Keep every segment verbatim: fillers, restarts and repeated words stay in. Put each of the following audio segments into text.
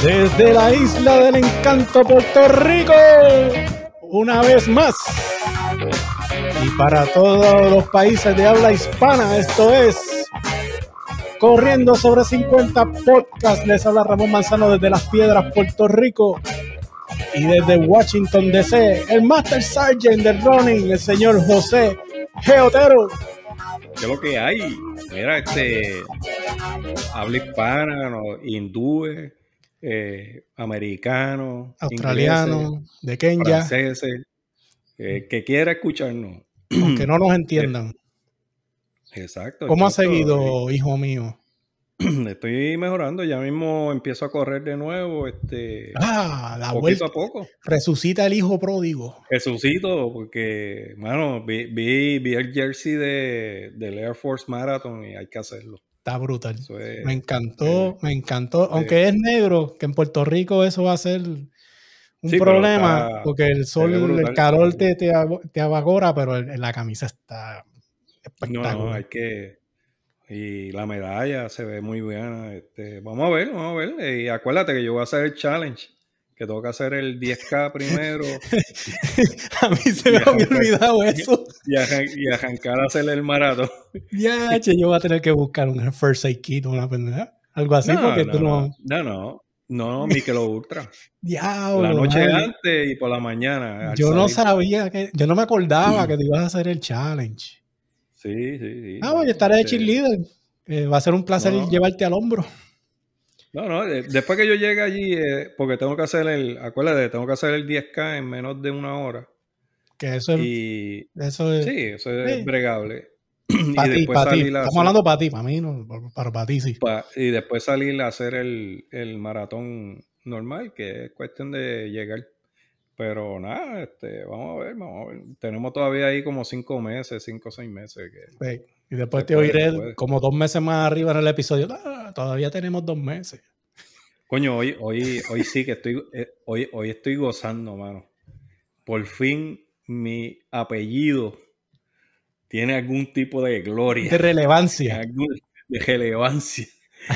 Desde la isla del encanto, Puerto Rico, una vez más. Y para todos los países de habla hispana, esto es Corriendo sobre cincuenta Podcast. Les habla Ramón Manzano desde Las Piedras, Puerto Rico. Y desde Washington, D C, el Master Sergeant del running, el señor José G. Otero. ¿Qué es lo que hay? Mira, este habla hispana, no, hindúes, eh, americanos, australianos, ingleses, de Kenia, franceses, eh, que quiera escucharnos. Aunque no nos entiendan. Exacto. ¿Cómo has seguido, hijo mío? Estoy mejorando, ya mismo empiezo a correr de nuevo, este, ah, la poquito vuelta, a poco. Resucita el hijo pródigo. Resucito, porque, mano, vi, vi, vi el jersey de, del Air Force Marathon y hay que hacerlo. Está brutal. Es, me encantó, eh, me encantó. Aunque eh, es negro, que en Puerto Rico eso va a ser un sí, problema, está, porque el sol, brutal, el calor te, te, te avagora, pero el, la camisa está espectacular. No, no, hay que... Y la medalla se ve muy buena. Este, vamos a ver, vamos a ver. Y acuérdate que yo voy a hacer el challenge, que tengo que hacer el diez K primero. A mí se me había olvidado eso. Y, arran y arrancar a hacer el maratón. Ya, che, yo voy a tener que buscar un First Aid Kit o una pendeja. Algo así, no, porque no, tú no... No, no, no, Michelob Ultra. Diablo, la noche man. antes y por la mañana. Yo salir. no sabía, que yo no me acordaba que te ibas a hacer el challenge. Sí, sí, sí. Ah, voy a estar de cheerleader. Eh, va a ser un placer no, llevarte al hombro. No, no, después que yo llegue allí, eh, porque tengo que hacer el, acuérdate, tengo que hacer el diez K en menos de una hora. Que eso es... Y, eso es sí, eso es sí. bregable. Para ti, para ti. Estamos hacer, hablando para ti, para mí no, para, para ti sí. Pa, y después salir a hacer el, el maratón normal, que es cuestión de llegar. Pero nada, este, vamos a ver, vamos a ver. Tenemos todavía ahí como cinco meses, cinco o seis meses. Que, sí. Y después te oiré como dos meses más arriba en el episodio. Ah, todavía tenemos dos meses. Coño, hoy, hoy, hoy sí que estoy, eh, hoy, hoy estoy gozando, mano. Por fin mi apellido tiene algún tipo de gloria. De relevancia. Algún, de relevancia.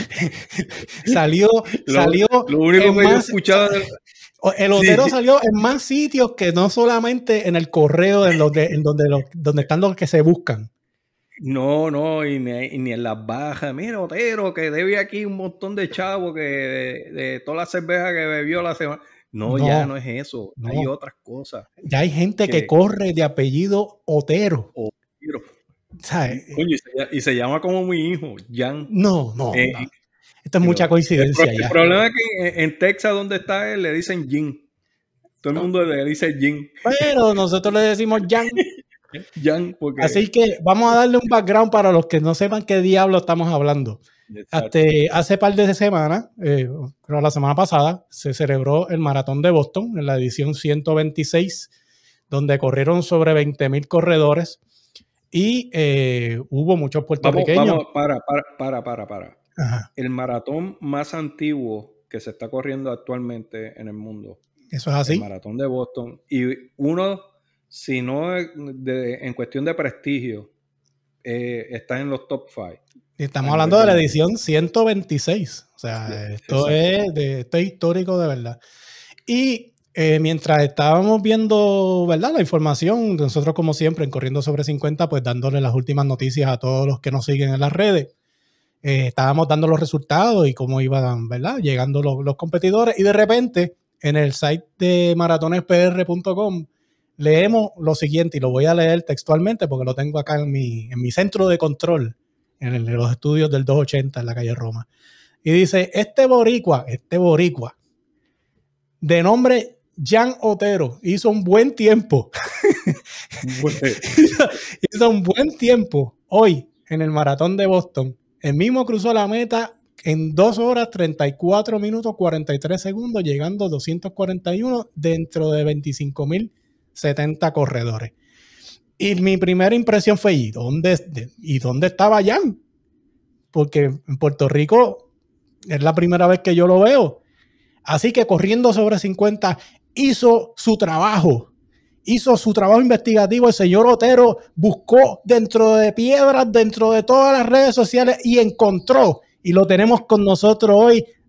salió, lo, salió. Lo único que más, yo he escuchado. De... El Otero sí. salió en más sitios que no solamente en el correo, en, los de, en donde, los, donde están los que se buscan. No, no, y ni, ni en las bajas. Mira, Otero, que debe aquí un montón de chavos que de, de toda la cerveza que bebió la semana. No, no, ya no es eso. No. Hay otras cosas. Ya hay gente que, que corre de apellido Otero. Otero. ¿Sabes? Coño, y, se, y se llama como mi hijo, Jan. No, no. Eh, no. Esto es mucha no, coincidencia. El, ya. el problema es que en, en Texas, donde está él, le dicen Jim. Todo el no. mundo le dice Jim. Pero nosotros le decimos Jan. Jan, porque... Así que vamos a darle un background para los que no sepan qué diablo estamos hablando. Hasta, hace par de semanas, eh, creo la semana pasada, se celebró el Maratón de Boston en la edición ciento veintiséis, donde corrieron sobre veinte mil corredores y eh, hubo muchos puertorriqueños. Vamos, vamos, para, para, para, para, para. Ajá. El maratón más antiguo que se está corriendo actualmente en el mundo. Eso es así. El Maratón de Boston. Y uno, si no de, en cuestión de prestigio, eh, está en los top cinco. Estamos hablando de la edición ciento veintiséis. O sea, sí, esto, es de, esto es histórico de verdad. Y eh, mientras estábamos viendo, ¿verdad?, la información, nosotros como siempre en Corriendo sobre cincuenta, pues dándole las últimas noticias a todos los que nos siguen en las redes. Eh, estábamos dando los resultados y cómo iban, ¿verdad?, llegando los, los competidores. Y de repente, en el site de maratones p r punto com, leemos lo siguiente, y lo voy a leer textualmente porque lo tengo acá en mi, en mi centro de control, en, el, en los estudios del doscientos ochenta en la calle Roma. Y dice, este boricua, este boricua, de nombre Jan Otero, hizo un buen tiempo. hizo un buen tiempo hoy en el Maratón de Boston. El mismo cruzó la meta en dos horas, treinta y cuatro minutos, cuarenta y tres segundos, llegando a doscientos cuarenta y uno dentro de veinticinco mil setenta corredores. Y mi primera impresión fue, ¿y dónde, ¿y dónde estaba Jan? Porque en Puerto Rico es la primera vez que yo lo veo. Así que Corriendo sobre cincuenta hizo su trabajo. Hizo su trabajo investigativo. El señor Otero buscó dentro de piedras, dentro de todas las redes sociales y encontró, y lo tenemos con nosotros hoy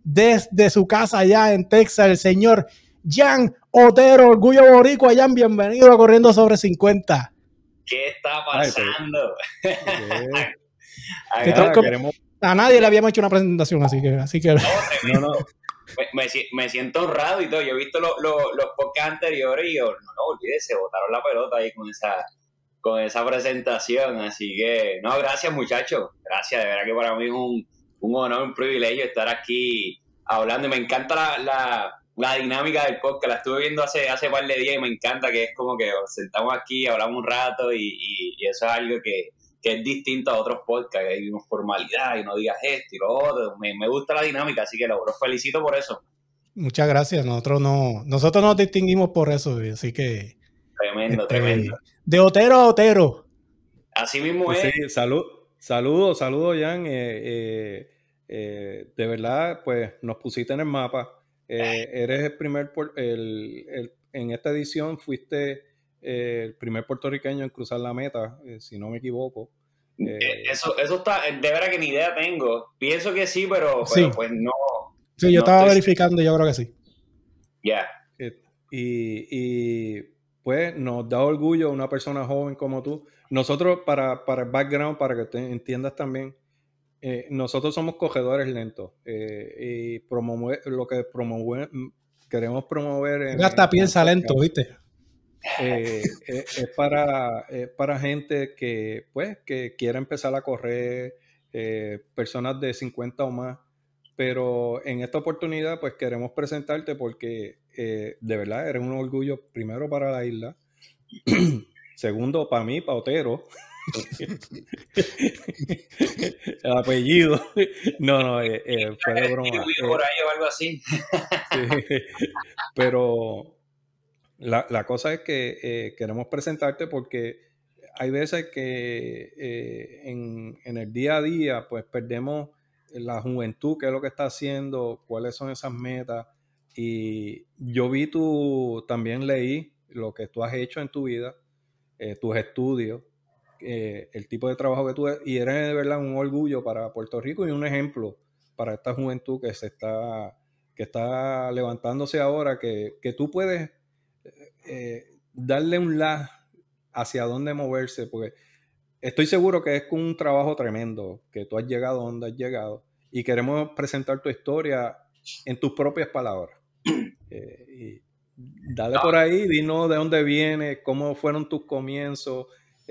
desde su casa allá en Texas, el señor Jan Otero, Orgullo Boricua. Jan, bienvenido a Corriendo Sobre cincuenta. ¿Qué está pasando? Ay, ¿Qué tal? Queremos... A nadie le habíamos hecho una presentación, así que... Así que... No, no, no. Me, me, me siento honrado y todo. Yo he visto lo, lo, los podcasts anteriores y yo, no, no, olvídese, botaron la pelota ahí con esa, con esa presentación. Así que, no, gracias, muchachos. Gracias, de verdad que para mí es un, un honor, un privilegio estar aquí hablando. Y me encanta la, la, la dinámica del podcast. La estuve viendo hace, hace par de días y me encanta que es como que nos sentamos aquí, hablamos un rato y, y, y eso es algo que... que es distinto a otros podcasts, que hay una formalidad y no digas esto y lo otro. Me, me gusta la dinámica, así que los felicito por eso. Muchas gracias. Nosotros no, nosotros nos distinguimos por eso, así que... Tremendo, este, tremendo. De Otero a Otero. Así mismo es. Sí, salud, saludos, saludos, Jan. Eh, eh, eh, de verdad, pues nos pusiste en el mapa. Eh, eres el primer, el, el, en esta edición fuiste... Eh, el primer puertorriqueño en cruzar la meta, eh, si no me equivoco. Eh, eso, eso está, de verdad que ni idea tengo. Pienso que sí, pero, sí. pero pues no. Sí, yo no estaba estoy... verificando y yo creo que sí. Ya. Yeah. Eh, y, y pues nos da orgullo una persona joven como tú. Nosotros, para, para el background, para que te entiendas también, eh, nosotros somos cogedores lentos. Eh, y promover, lo que promover, queremos promover... En, hasta en piensa lento, ¿viste? Eh, eh, es para, eh, para gente que pues que quiera empezar a correr, eh, personas de cincuenta o más, pero en esta oportunidad pues queremos presentarte porque eh, de verdad eres un orgullo primero para la isla, segundo para mí, para Otero. El apellido no, no, eh, eh, fue de broma, por ahí o algo así. Sí, pero La, la cosa es que eh, queremos presentarte porque hay veces que eh, en, en el día a día pues perdemos la juventud, qué es lo que está haciendo, cuáles son esas metas. Y yo vi tu, también leí lo que tú has hecho en tu vida, eh, tus estudios, eh, el tipo de trabajo que tú, y eres de verdad un orgullo para Puerto Rico y un ejemplo para esta juventud que se está, que está levantándose ahora, que, que tú puedes Eh, darle un la hacia dónde moverse, porque estoy seguro que es con un trabajo tremendo que tú has llegado donde has llegado y queremos presentar tu historia en tus propias palabras. Eh, y dale no. por ahí, dinos de dónde vienes, cómo fueron tus comienzos,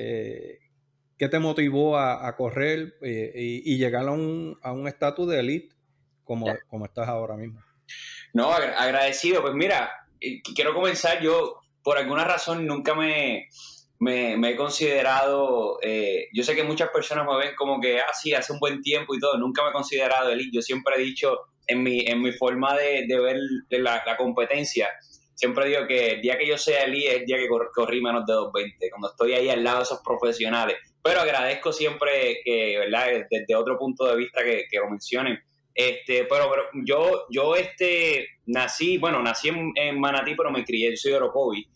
eh, qué te motivó a, a correr eh, y, y llegar a un a un estatus de elite como, como estás ahora mismo. No, agradecido. Pues mira, quiero comenzar. Yo por alguna razón nunca me, me, me he considerado, eh, yo sé que muchas personas me ven como que, ah, sí, hace un buen tiempo y todo, nunca me he considerado elite. Yo siempre he dicho en mi, en mi forma de, de ver la, la competencia, siempre digo que el día que yo sea elite es el día que cor, corrí menos de dos veinte, cuando estoy ahí al lado de esos profesionales. Pero agradezco siempre que, ¿verdad?, desde otro punto de vista que, que lo mencionen. Este, pero, pero yo, yo este, nací, bueno, nací en, en Manatí, pero me crié, yo soy de Orocovi,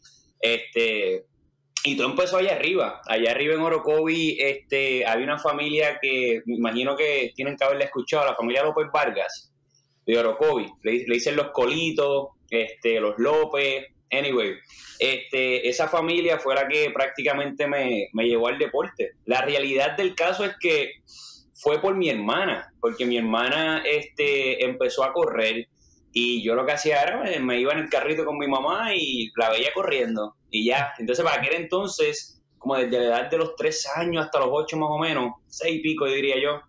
este, y todo empezó allá arriba, allá arriba en Orocovi, este, había una familia que, me imagino que tienen que haberla escuchado, la familia López Vargas, de Orocovi, le, le dicen los Colitos, este, los López, anyway, este, esa familia fue la que prácticamente me, me llevó al deporte. La realidad del caso es que fue por mi hermana, porque mi hermana este, empezó a correr y yo lo que hacía era, me, me iba en el carrito con mi mamá y la veía corriendo y ya. Entonces, para aquel entonces, como desde la edad de los tres años hasta los ocho más o menos, seis y pico diría yo,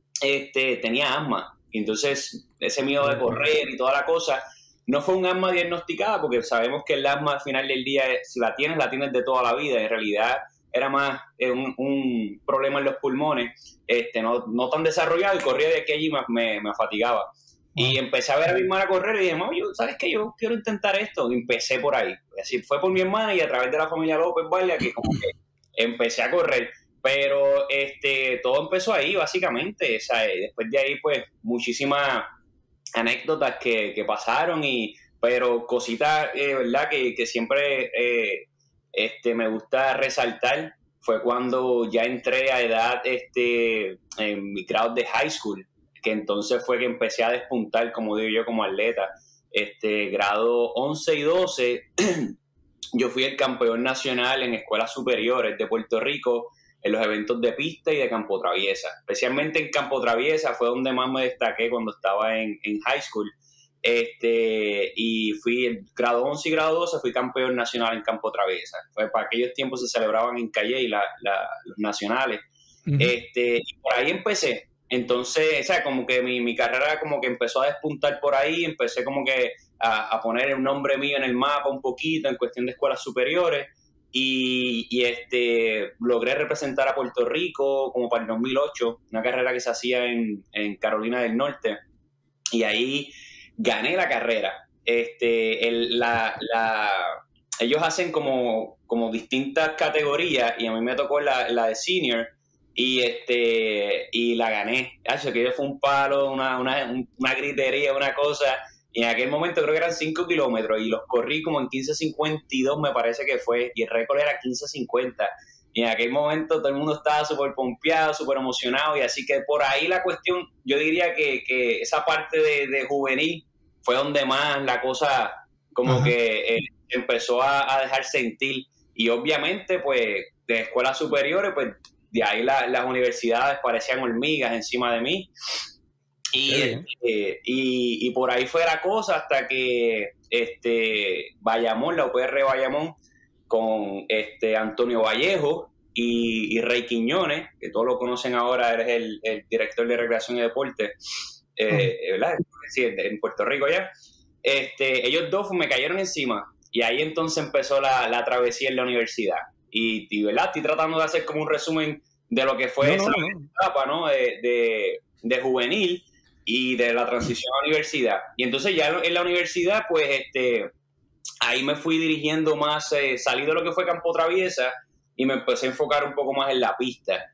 este, tenía asma. Entonces, ese miedo de correr y toda la cosa, no fue un asma diagnosticada, porque sabemos que el asma al final del día, si la tienes, la tienes de toda la vida. En realidad era más eh, un, un problema en los pulmones, este, no, no tan desarrollado, y corría de aquí a allí me, me, me fatigaba. Y empecé a ver a mi hermana correr y dije, mami, ¿sabes qué? Yo quiero intentar esto. Y empecé por ahí. Es decir, fue por mi hermana y a través de la familia López Vargas que como que empecé a correr. Pero este, todo empezó ahí, básicamente. O sea, después de ahí, pues, muchísimas anécdotas que, que pasaron, y, pero cositas, eh, ¿verdad? Que, que siempre... Eh, Este, me gusta resaltar fue cuando ya entré a edad este, en mi grado de high school. que entonces fue que empecé a despuntar, como digo yo, como atleta. Este, grado once y doce, yo fui el campeón nacional en escuelas superiores de Puerto Rico en los eventos de pista y de campo traviesa. Especialmente en campo traviesa fue donde más me destaqué cuando estaba en, en high school. Este, y fui en grado once y grado doce, fui campeón nacional en campo traviesa. Fue para aquellos tiempos se celebraban en Calle y la, la, los nacionales. Uh-huh. Este, y por ahí empecé. Entonces, o sea, como que mi, mi carrera como que empezó a despuntar por ahí, empecé como que a, a poner un nombre mío en el mapa un poquito en cuestión de escuelas superiores y, y este, logré representar a Puerto Rico como para el dos mil ocho, una carrera que se hacía en, en Carolina del Norte, y ahí gané la carrera. Este, el, la, la, ellos hacen como, como distintas categorías y a mí me tocó la, la de senior. Y este y la gané. Eso que fue un palo, una, una, una gritería, una cosa. Y en aquel momento creo que eran cinco kilómetros y los corrí como en quince cincuenta y dos, me parece que fue. Y el récord era quince cincuenta. Y en aquel momento todo el mundo estaba súper pompeado, súper emocionado. Y así que por ahí la cuestión, yo diría que, que esa parte de, de juvenil fue donde más la cosa como Ajá. que eh, empezó a, a dejar sentir. Y obviamente, pues, de escuelas superiores, pues, de ahí la, las universidades parecían hormigas encima de mí. Y, este, y, y por ahí fue la cosa hasta que este, Bayamón, la U P R Bayamón, con este, Antonio Vallejo y, y Rey Quiñones, que todos lo conocen ahora, eres el, el director de Recreación y Deporte, eh, uh-huh. ¿verdad? Sí, en Puerto Rico ya. Este, ellos dos me cayeron encima y ahí entonces empezó la, la travesía en la universidad. Y, y, ¿verdad? Estoy tratando de hacer como un resumen de lo que fue no, esa no, no. etapa, ¿no? De, de, de juvenil y de la transición a la universidad. Y entonces ya en la universidad, pues, este, ahí me fui dirigiendo más, eh, salí de lo que fue campo traviesa y me empecé a enfocar un poco más en la pista.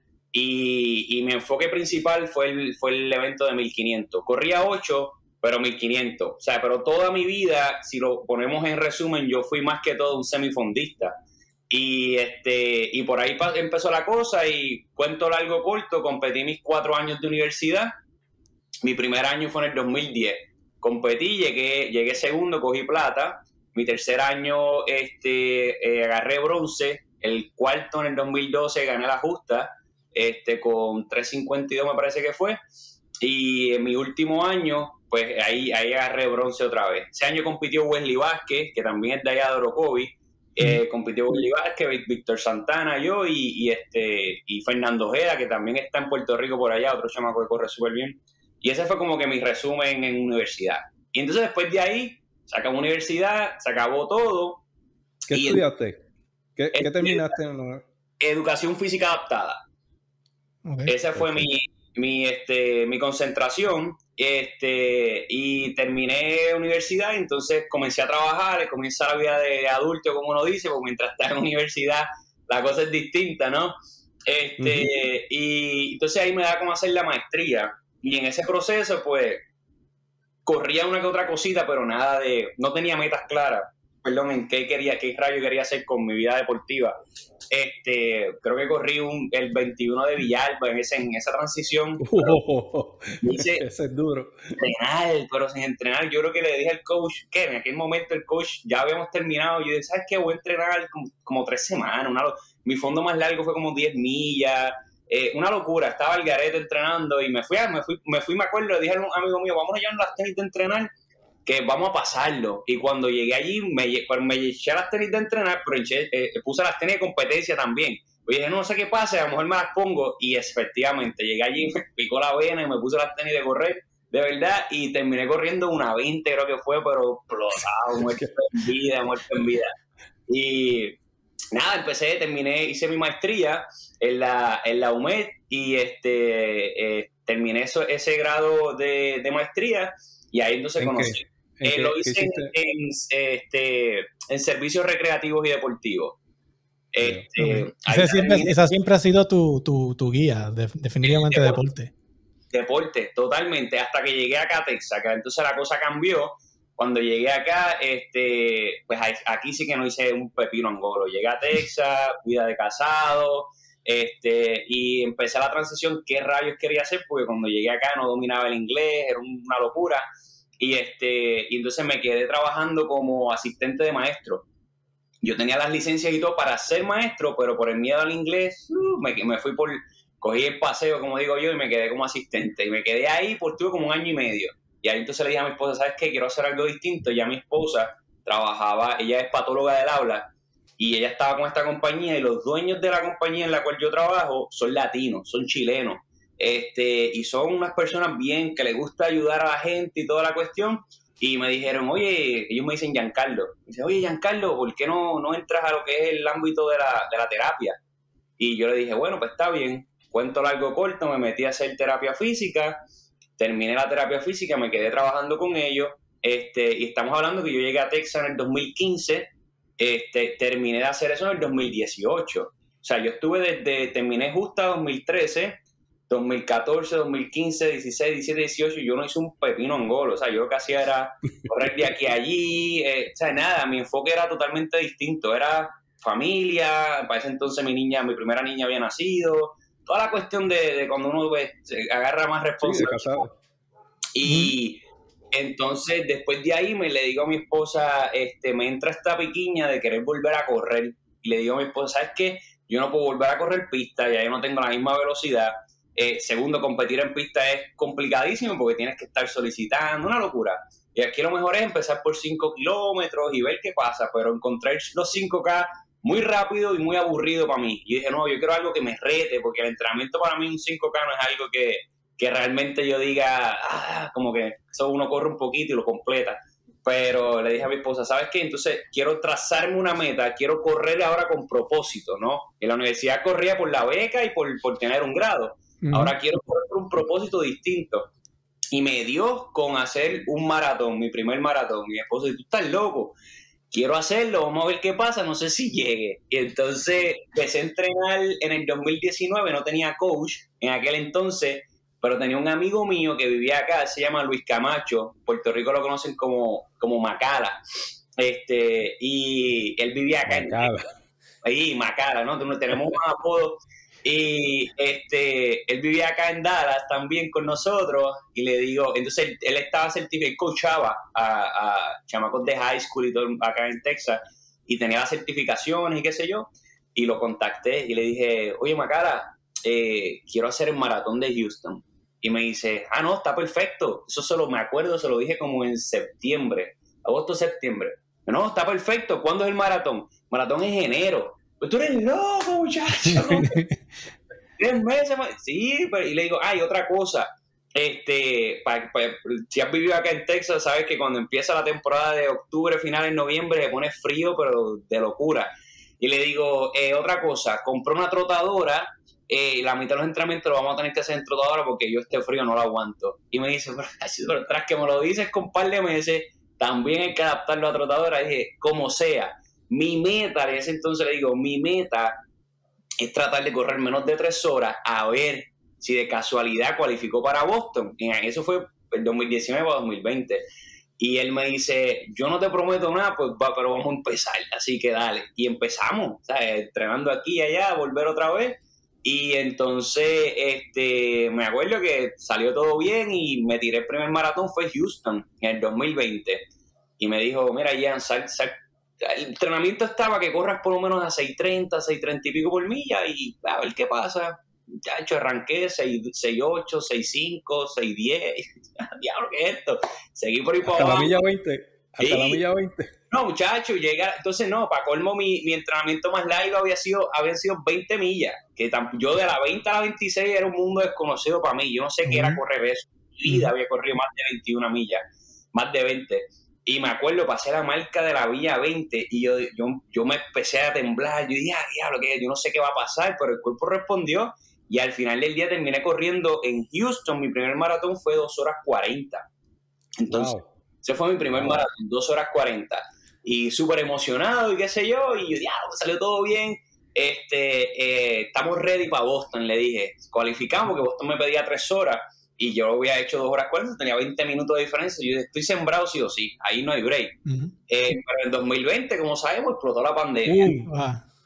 Y, y mi enfoque principal fue el, fue el evento de mil quinientos. Corría ocho, pero mil quinientos. O sea, pero toda mi vida, si lo ponemos en resumen, yo fui más que todo un semifondista. Y este y por ahí empezó la cosa y cuento largo corto, competí mis cuatro años de universidad. Mi primer año fue en el dos mil diez. Competí, llegué, llegué segundo, cogí plata. Mi tercer año este, eh, agarré bronce. El cuarto en el dos mil doce gané la justa este, con tres cincuenta y dos me parece que fue. Y en mi último año, pues ahí, ahí agarré bronce otra vez. Ese año compitió Wesley Vázquez, que también es de allá de Orocovis. Eh, compitió Wesley Vázquez, Víctor Santana, yo y, y, este, y Fernando Ojeda, que también está en Puerto Rico por allá, otro chamaco que corre súper bien. Y ese fue como que mi resumen en universidad. Y entonces después de ahí, se acabó universidad, se acabó todo. ¿Qué y estudiaste? ¿Qué, ¿qué terminaste? En... Educación física adaptada. Okay. Esa fue okay. mi, mi, este, mi concentración. Este, y terminé universidad, entonces comencé a trabajar, comencé la vida de adulto, como uno dice, porque mientras estás en universidad la cosa es distinta, ¿no? Este, uh-huh. Y entonces ahí me da como hacer la maestría, y en ese proceso, pues, corría una que otra cosita, pero nada de, no tenía metas claras, perdón, en qué quería, qué rayo quería hacer con mi vida deportiva. Este, creo que corrí un, el veintiuno de Villalba en, ese, en esa transición. Oh, hice, ese es duro. Entrenar, pero sin entrenar. Yo creo que le dije al coach, que en aquel momento el coach ya habíamos terminado. Yo dije, ¿sabes qué? Voy a entrenar como, como tres semanas. Una, mi fondo más largo fue como diez millas. Eh, una locura. Estaba al garete entrenando y me fui, a, me fui, me fui, me acuerdo, le dije a un amigo mío, vamos a llevar las tenis de entrenar, que vamos a pasarlo. Y cuando llegué allí, me, me eché las tenis de entrenar, pero eché, eh, puse las tenis de competencia también. Y dije, no sé qué pasa, a lo mejor me las pongo. Y efectivamente, llegué allí, me picó la vena y me puse las tenis de correr, de verdad, y terminé corriendo una veinte, creo que fue, pero explotado, muerte en vida, muerte en vida. Y nada, empecé, terminé, hice mi maestría en la, en la U M E D y este, eh, terminé eso, ese grado de, de maestría y ahí entonces conocí. Eh, qué, lo hice en, en, este, en servicios recreativos y deportivos. Este, okay. esa, siempre, terminé, esa siempre ha sido tu, tu, tu guía, de, definitivamente deporte. deporte. Deporte, totalmente, hasta que llegué acá a Texas, que entonces la cosa cambió. Cuando llegué acá, este, pues aquí sí que no hice un pepino angolo. Llegué a Texas, vida de casado, Este, y empecé la transición, qué rayos quería hacer, porque cuando llegué acá no dominaba el inglés, era una locura. Y, este, y entonces me quedé trabajando como asistente de maestro. Yo tenía las licencias y todo para ser maestro, pero por el miedo al inglés, uh, me, me fui por, cogí el paseo, como digo yo, y me quedé como asistente. Y me quedé ahí por tuve como un año y medio. Y ahí entonces le dije a mi esposa, ¿sabes qué? Quiero hacer algo distinto. Ya mi esposa trabajaba, ella es patóloga del habla, y ella estaba con esta compañía, y los dueños de la compañía en la cual yo trabajo son latinos, son chilenos. Este, y son unas personas bien que les gusta ayudar a la gente y toda la cuestión. Y me dijeron, oye, ellos me dicen Giancarlo. Me dicen, oye, Giancarlo, ¿por qué no, no entras a lo que es el ámbito de la, de la terapia? Y yo le dije, bueno, pues está bien. Cuento largo corto, me metí a hacer terapia física, terminé la terapia física, me quedé trabajando con ellos. Este, y estamos hablando que yo llegué a Texas en el dos mil quince, este, terminé de hacer eso en el dos mil dieciocho. O sea, yo estuve desde, terminé justo dos mil trece, dos mil catorce, dos mil quince, dieciséis, diecisiete, dieciocho, yo no hice un pepino angolo. O sea, yo lo que hacía era correr de aquí a allí. Eh, o sea, nada, mi enfoque era totalmente distinto. Era familia, para ese entonces mi niña, mi primera niña había nacido. Toda la cuestión de, de cuando uno pues, se agarra más responsabilidad. Sí, y mm. entonces, después de ahí, me le digo a mi esposa, este, me entra esta piquiña de querer volver a correr. Y le digo a mi esposa, ¿sabes qué? Yo no puedo volver a correr pista, ya yo no tengo la misma velocidad. Eh, segundo, competir en pista es complicadísimo porque tienes que estar solicitando, una locura. Y aquí lo mejor es empezar por cinco kilómetros y ver qué pasa, pero encontrar los cinco K muy rápido y muy aburrido para mí. Y dije, no, yo quiero algo que me rete, porque el entrenamiento para mí, un cinco K no es algo que, que realmente yo diga, ah, como que eso uno corre un poquito y lo completa. Pero le dije a mi esposa, ¿sabes qué? Entonces quiero trazarme una meta, quiero correr ahora con propósito, ¿no? En la universidad corría por la beca y por, por tener un grado. Uh-huh. Ahora quiero correr por un propósito distinto. Y me dio con hacer un maratón, mi primer maratón. Mi esposa dice, tú estás loco, quiero hacerlo, vamos a ver qué pasa, no sé si llegue. Y entonces empecé a entrenar en el dos mil diecinueve, no tenía coach en aquel entonces, pero tenía un amigo mío que vivía acá, se llama Luis Camacho, Puerto Rico lo conocen como, como Macala, este, y él vivía acá Macala. en ahí, Macala, ¿no? Tenemos un apodo, y este, él vivía acá en Dallas también con nosotros, y le digo, entonces él, él estaba certificado, él coachaba a, a chamacos de high school y todo acá en Texas, y tenía las certificaciones y qué sé yo, y lo contacté y le dije, oye Macala, eh, quiero hacer el maratón de Houston. Y me dice, ah, no, está perfecto. Eso solo me acuerdo, se lo dije como en septiembre, agosto, septiembre. No, está perfecto. ¿Cuándo es el maratón? Maratón es enero. Pues tú eres loco, muchacho. Tres meses más. Sí, pero, y le digo, ay, otra cosa. Este, pa, pa, si has vivido acá en Texas, sabes que cuando empieza la temporada de octubre, finales de noviembre, se pone frío, pero de locura. Y le digo, eh, otra cosa, compré una trotadora. Eh, la mitad de los entrenamientos lo vamos a tener que hacer en trotadora porque yo este frío no lo aguanto. Y me dice, pero, pero tras que me lo dices con un par de meses, también hay que adaptarlo a trotadora. Y dije, como sea, mi meta, en ese entonces le digo, mi meta es tratar de correr menos de tres horas a ver si de casualidad cualificó para Boston. Y eso fue el dos mil diecinueve a dos mil veinte. Y él me dice, yo no te prometo nada, pues va, pero vamos a empezar, así que dale. Y empezamos, ¿sabes? Entrenando aquí y allá, volver otra vez. Y entonces, este, me acuerdo que salió todo bien y me tiré el primer maratón, fue Houston, en el dos mil veinte. Y me dijo, mira, Ian, sal, sal. El entrenamiento estaba que corras por lo menos a seis treinta, seis treinta y pico por milla y a ver qué pasa. Ya hecho, arranqué seis ocho, seis cinco, seis diez. Diablo, ¿qué es esto? Seguí por ahí por abajo. Hasta la milla veinte. Hasta sí. la milla veinte. No, muchacho, llega, entonces no, para colmo mi, mi entrenamiento más largo había sido, habían sido veinte millas, que tam, yo de la veinte a la veintiséis era un mundo desconocido para mí, yo no sé uh-huh. qué era correr eso, mi vida había corrido más de veintiuna millas, más de veinte, y me acuerdo, pasé la marca de la milla veinte, y yo, yo, yo me empecé a temblar, yo dije, ah, diablo, que yo no sé qué va a pasar, pero el cuerpo respondió, y al final del día terminé corriendo en Houston, mi primer maratón fue dos horas cuarenta, entonces, wow. ese fue mi primer wow. maratón, dos horas cuarenta, y súper emocionado y qué sé yo, y yo, ya, salió todo bien, este, eh, estamos ready para Boston, le dije, cualificamos, porque Boston me pedía tres horas, y yo había hecho dos horas cuarenta, tenía veinte minutos de diferencia, yo dije, estoy sembrado sí o sí, ahí no hay break. Uh-huh. eh, pero en dos mil veinte, como sabemos, explotó la pandemia. Uh, ah.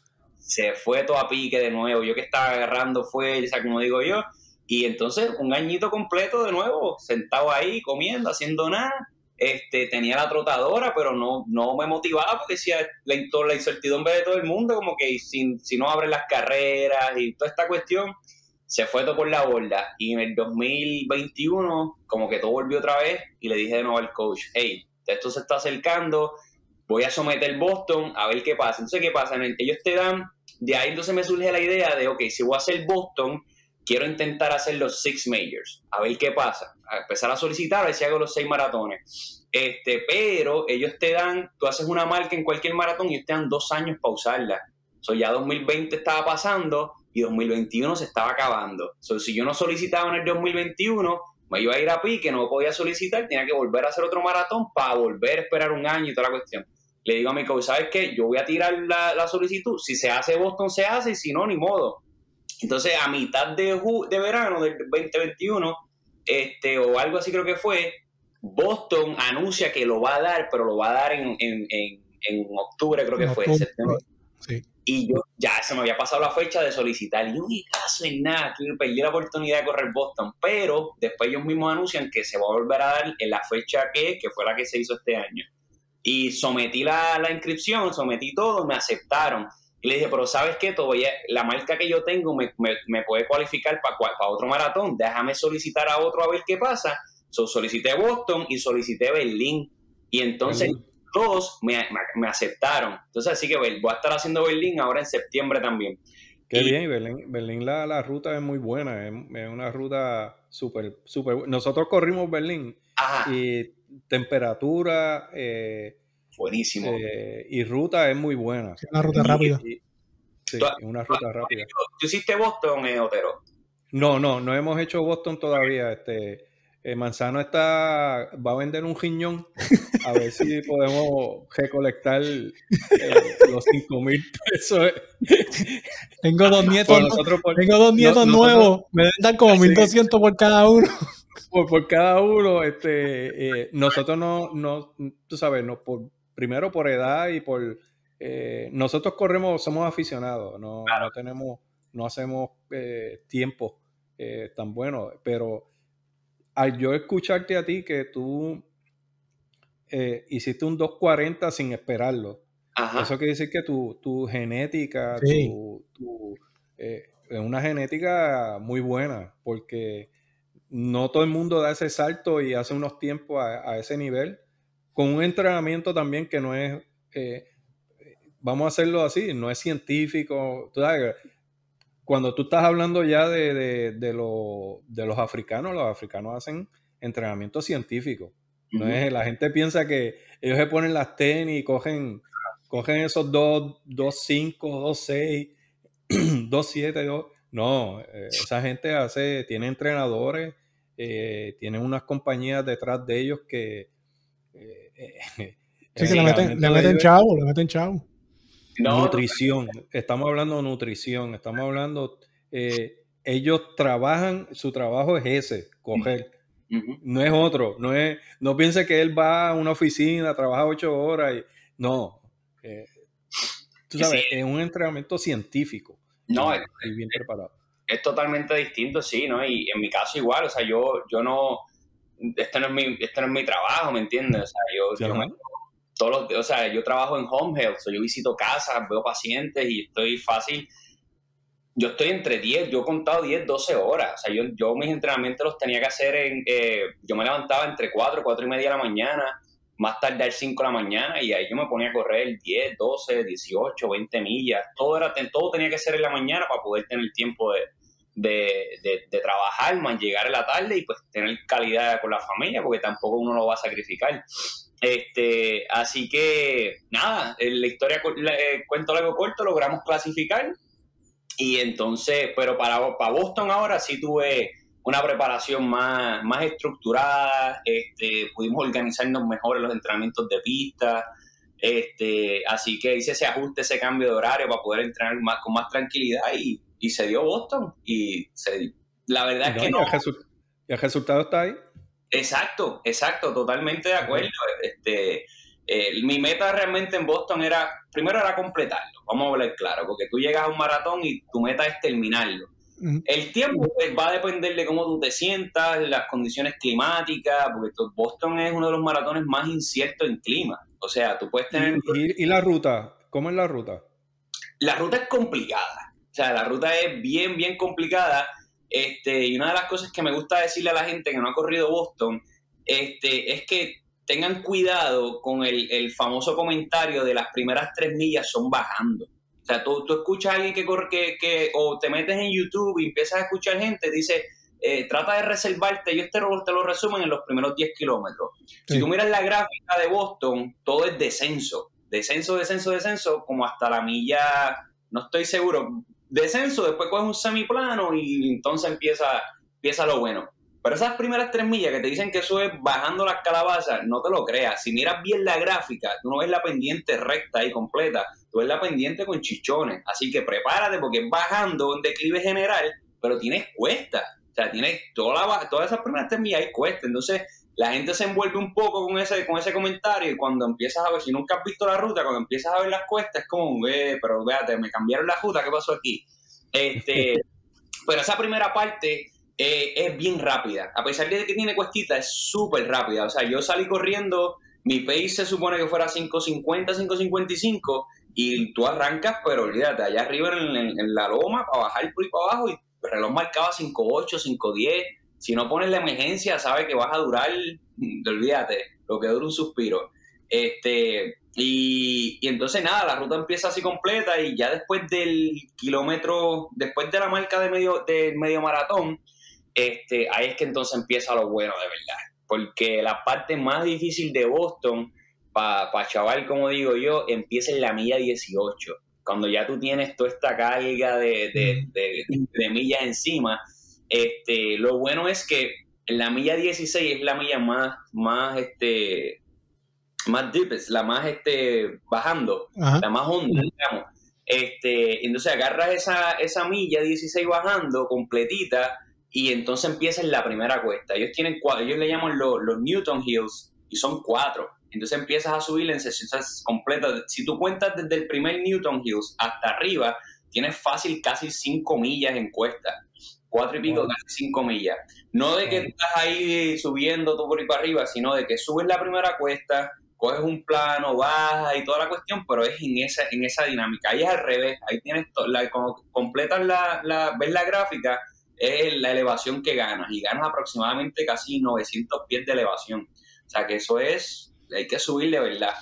se fue todo a pique de nuevo. Yo que estaba agarrando fuerza, como digo yo. Y entonces un añito completo de nuevo, sentado ahí, comiendo, haciendo nada. Este, tenía la trotadora, pero no, no me motivaba porque decía la, la incertidumbre de todo el mundo, como que si, si no abren las carreras y toda esta cuestión, se fue todo por la borda. Y en el dos mil veintiuno, como que todo volvió otra vez y le dije de nuevo al coach, hey, esto se está acercando, voy a someter Boston a ver qué pasa. Entonces, ¿qué pasa? Ellos te dan, de ahí entonces me surge la idea de, ok, si voy a hacer Boston, quiero intentar hacer los Six Majors, a ver qué pasa, a empezar a solicitar, a ver si hago los seis maratones. Este, pero ellos te dan, tú haces una marca en cualquier maratón y ellos te dan dos años para usarla. So, ya dos mil veinte estaba pasando y dos mil veintiuno se estaba acabando. So, si yo no solicitaba en el dos mil veintiuno, me iba a ir a pique, no podía solicitar, tenía que volver a hacer otro maratón para volver a esperar un año y toda la cuestión. Le digo a mi coach, ¿sabes qué? Yo voy a tirar la, la solicitud, si se hace Boston se hace y si no, ni modo. Entonces, a mitad de, de verano del veinte veintiuno, este, o algo así creo que fue, Boston anuncia que lo va a dar, pero lo va a dar en, en, en, en octubre, creo que fue, en septiembre. Sí. Y yo ya se me había pasado la fecha de solicitar. Y yo ni caso en nada, que perdí la oportunidad de correr Boston. Pero después ellos mismos anuncian que se va a volver a dar en la fecha que, que fue la que se hizo este año. Y sometí la, la inscripción, sometí todo, me aceptaron. Y le dije, pero ¿sabes qué? Todavía la marca que yo tengo me, me, me puede cualificar para pa otro maratón. Déjame solicitar a otro a ver qué pasa. So, solicité Boston y solicité Berlín. Y entonces Berlín. Todos me, me, me aceptaron. Entonces así que voy a estar haciendo Berlín ahora en septiembre también. Qué y, bien, Berlín, Berlín la, la ruta es muy buena. Es, es una ruta súper, súper buena. Nosotros corrimos Berlín. Ajá. Y temperatura... Eh, buenísimo. Eh, y ruta es muy buena. Es una ruta rápida. Y, sí, es una ruta rápida. ¿Tú hiciste Boston, eh, Otero? No, no, no hemos hecho Boston todavía. Este, eh, Manzano está, va a vender un riñón a ver si podemos recolectar eh, los cinco mil pesos. Tengo dos nietos, nosotros, por, tengo dos nietos no, nuevos. Nosotros, me dan como mil doscientos por cada uno. Por, por cada uno, este, eh, nosotros no, no, tú sabes, no, por, primero por edad y por, eh, nosotros corremos, somos aficionados, no, claro. no tenemos, no hacemos eh, tiempo eh, tan bueno, pero al yo escucharte a ti que tú eh, hiciste un dos cuarenta sin esperarlo, Ajá. eso quiere decir que tu, tu genética, sí. tu, tu, eh, es una genética muy buena, porque no todo el mundo da ese salto y hace unos tiempos a, a ese nivel, con un entrenamiento también que no es, eh, vamos a hacerlo así, no es científico. Tú sabes, cuando tú estás hablando ya de, de, de, lo, de los africanos, los africanos hacen entrenamiento científico. Uh-huh. No es, la gente piensa que ellos se ponen las tenis y cogen, cogen esos dos cinco, dos seis, dos siete, dos... No, eh, esa gente hace, tiene entrenadores, eh, tienen unas compañías detrás de ellos que... Eh, eh, sí, que le meten, le meten chavo, le meten chavo. No, nutrición, estamos hablando de nutrición, estamos hablando... Eh, ellos trabajan, su trabajo es ese, coger. Uh-huh. No es otro, no es, no piense que él va a una oficina, trabaja ocho horas y... No, eh, tú sabes, sí. Es un entrenamiento científico. No, y, y bien preparado. Es totalmente distinto, sí, ¿no? Y en mi caso igual, o sea, yo, yo no, este no es mi, este no es mi trabajo, ¿me entiendes? O sea, yo, ¿Sí, yo me, todos los, o sea, yo trabajo en home health, o sea, yo visito casas, veo pacientes y estoy fácil, yo estoy entre diez, yo he contado diez, doce horas, o sea, yo, yo mis entrenamientos los tenía que hacer en, eh, yo me levantaba entre cuatro, cuatro y media de la mañana, más tarde cinco de la mañana y ahí yo me ponía a correr diez, doce, dieciocho, veinte millas. Todo, era, todo tenía que ser en la mañana para poder tener tiempo de, de, de, de trabajar, más llegar en la tarde y pues tener calidad con la familia porque tampoco uno lo va a sacrificar. Este, así que nada, la historia, eh, cuento largo corto, logramos clasificar y entonces, pero para, para Boston ahora sí tuve una preparación más, más estructurada, este, pudimos organizarnos mejor en los entrenamientos de pista, este, así que hice ese ajuste, ese cambio de horario para poder entrenar más, con más tranquilidad y, y se dio Boston. Y se, la verdad no, es que no. El resu- ¿Y el resultado está ahí? Exacto, exacto, totalmente de acuerdo. Este, Eh, mi meta realmente en Boston era, primero era completarlo, vamos a hablar claro, porque tú llegas a un maratón y tu meta es terminarlo. Uh-huh. El tiempo pues, va a depender de cómo tú te sientas, las condiciones climáticas, porque Boston es uno de los maratones más inciertos en clima. O sea, tú puedes tener... ¿Y, y, y la ruta? ¿Cómo es la ruta? La ruta es complicada. O sea, la ruta es bien, bien complicada. Este, y una de las cosas que me gusta decirle a la gente que no ha corrido Boston este, es que tengan cuidado con el, el famoso comentario de las primeras tres millas son bajando. O sea, tú, tú escuchas a alguien que corre, que, que, o te metes en YouTube y empiezas a escuchar gente, dice, eh, trata de reservarte, ellos te, te lo resumen en los primeros diez kilómetros. Sí. Si tú miras la gráfica de Boston, todo es descenso. Descenso, descenso, descenso, como hasta la milla, no estoy seguro, descenso, después coges un semiplano y entonces empieza, empieza lo bueno. Pero esas primeras tres millas que te dicen que eso es bajando las calabazas, no te lo creas. Si miras bien la gráfica, tú no ves la pendiente recta y completa, tú ves la pendiente con chichones. Así que prepárate porque es bajando en declive general, pero tienes cuesta. O sea, tienes toda la, todas esas primeras tres millas hay cuesta. Entonces, la gente se envuelve un poco con ese, con ese comentario y cuando empiezas a ver, si nunca has visto la ruta, cuando empiezas a ver las cuestas, es como, eh, pero véate, me cambiaron la ruta, ¿qué pasó aquí? Este, pero esa primera parte... Eh, es bien rápida, a pesar de que tiene cuestita, es súper rápida. O sea, yo salí corriendo, mi pace se supone que fuera cinco cincuenta, cinco cincuenta y cinco y tú arrancas, pero olvídate, allá arriba en, en, en la loma, para bajar por ahí para abajo, y el reloj marcaba cinco ocho, cinco diez. Si no pones la emergencia, sabes que vas a durar, olvídate, lo que dura un suspiro. Este, y, y entonces nada, la ruta empieza así completa y ya después del kilómetro, después de la marca de medio, del medio maratón, Este, ahí es que entonces empieza lo bueno de verdad, porque la parte más difícil de Boston para pa chaval, como digo yo, empieza en la milla dieciocho, cuando ya tú tienes toda esta carga de, de, de, de millas encima. Este, lo bueno es que en la milla dieciséis es la milla más, más, este, más deepest, la más este, bajando, Ajá. la más honda, digamos. Este, entonces agarras esa, esa milla dieciséis bajando completita y entonces empieza en la primera cuesta. Ellos tienen cuatro, ellos le llaman los, los Newton Hills y son cuatro. Entonces empiezas a subir en sesiones completas. Si tú cuentas desde el primer Newton Hills hasta arriba, tienes fácil casi cinco millas en cuesta. Cuatro y pico, wow. casi cinco millas. No de que wow. estás ahí subiendo todo por ahí para arriba, sino de que subes la primera cuesta, coges un plano, bajas y toda la cuestión, pero es en esa, en esa dinámica. Ahí es al revés. Ahí tienes, to- la, cuando completas la, la, ves la gráfica, es la elevación que ganas, y ganas aproximadamente casi novecientos pies de elevación. O sea que eso es, hay que subir de verdad.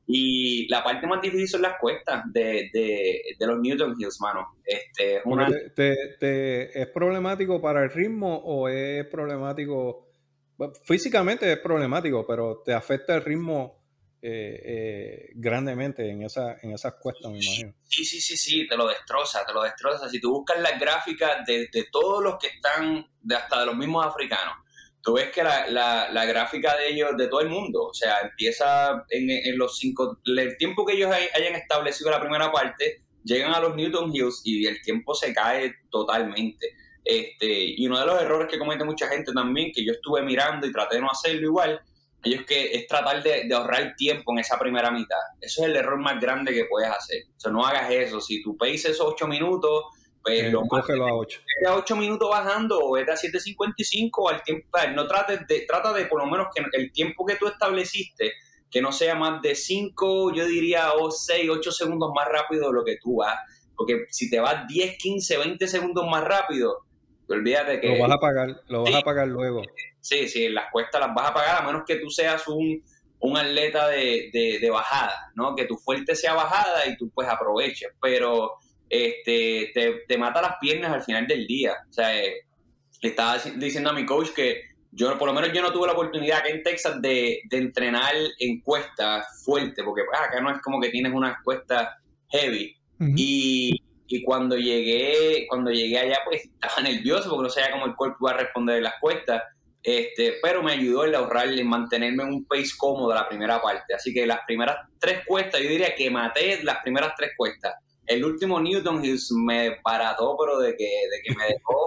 Y la parte más difícil son las cuestas de, de, de los Newton Hills, mano. Este, una... te, te, te, ¿Es problemático para el ritmo o es problemático? Físicamente es problemático, pero te afecta el ritmo eh, eh, grandemente en, esa, en esas cuestas, me imagino. Sí, sí, sí, sí, te lo destroza, te lo destroza. Si tú buscas las gráficas de, de todos los que están, de hasta de los mismos africanos, tú ves que la, la, la gráfica de ellos, de todo el mundo, o sea, empieza en, en los cinco, el tiempo que ellos hay, hayan establecido la primera parte, llegan a los Newton Hills y el tiempo se cae totalmente. Este, y uno de los errores que comete mucha gente también, que yo estuve mirando y traté de no hacerlo igual, ellos que es tratar de, de ahorrar tiempo en esa primera mitad. Eso es el error más grande que puedes hacer. O sea, no hagas eso. Si tu pace es ocho minutos, pues eh, lo cógelo a ocho. Vete a ocho minutos bajando o vete a siete cincuenta y cinco al tiempo. No trates de, trata de por lo menos que el tiempo que tú estableciste, que no sea más de cinco, yo diría, o seis, ocho segundos más rápido de lo que tú vas. Porque si te vas diez, quince, veinte segundos más rápido, olvídate que... Lo vas a pagar, lo vas sí, a pagar luego. Sí, sí, las cuestas las vas a pagar a menos que tú seas un, un atleta de, de, de bajada, ¿no? Que tu fuerte sea bajada y tú pues aproveches, pero este te, te mata las piernas al final del día. O sea, eh, le estaba diciendo a mi coach que yo, por lo menos yo no tuve la oportunidad acá en Texas de, de entrenar en cuestas fuerte, porque pues, acá no es como que tienes unas cuestas heavy. Uh-huh. Y... Y cuando llegué, cuando llegué allá, pues estaba nervioso porque no sabía cómo el cuerpo iba a responder en las cuestas. Este, pero me ayudó el ahorrar, en mantenerme en un pace cómodo la primera parte. Así que las primeras tres cuestas, yo diría que maté las primeras tres cuestas. El último Newton Hills me parató, pero de que, de que me dejó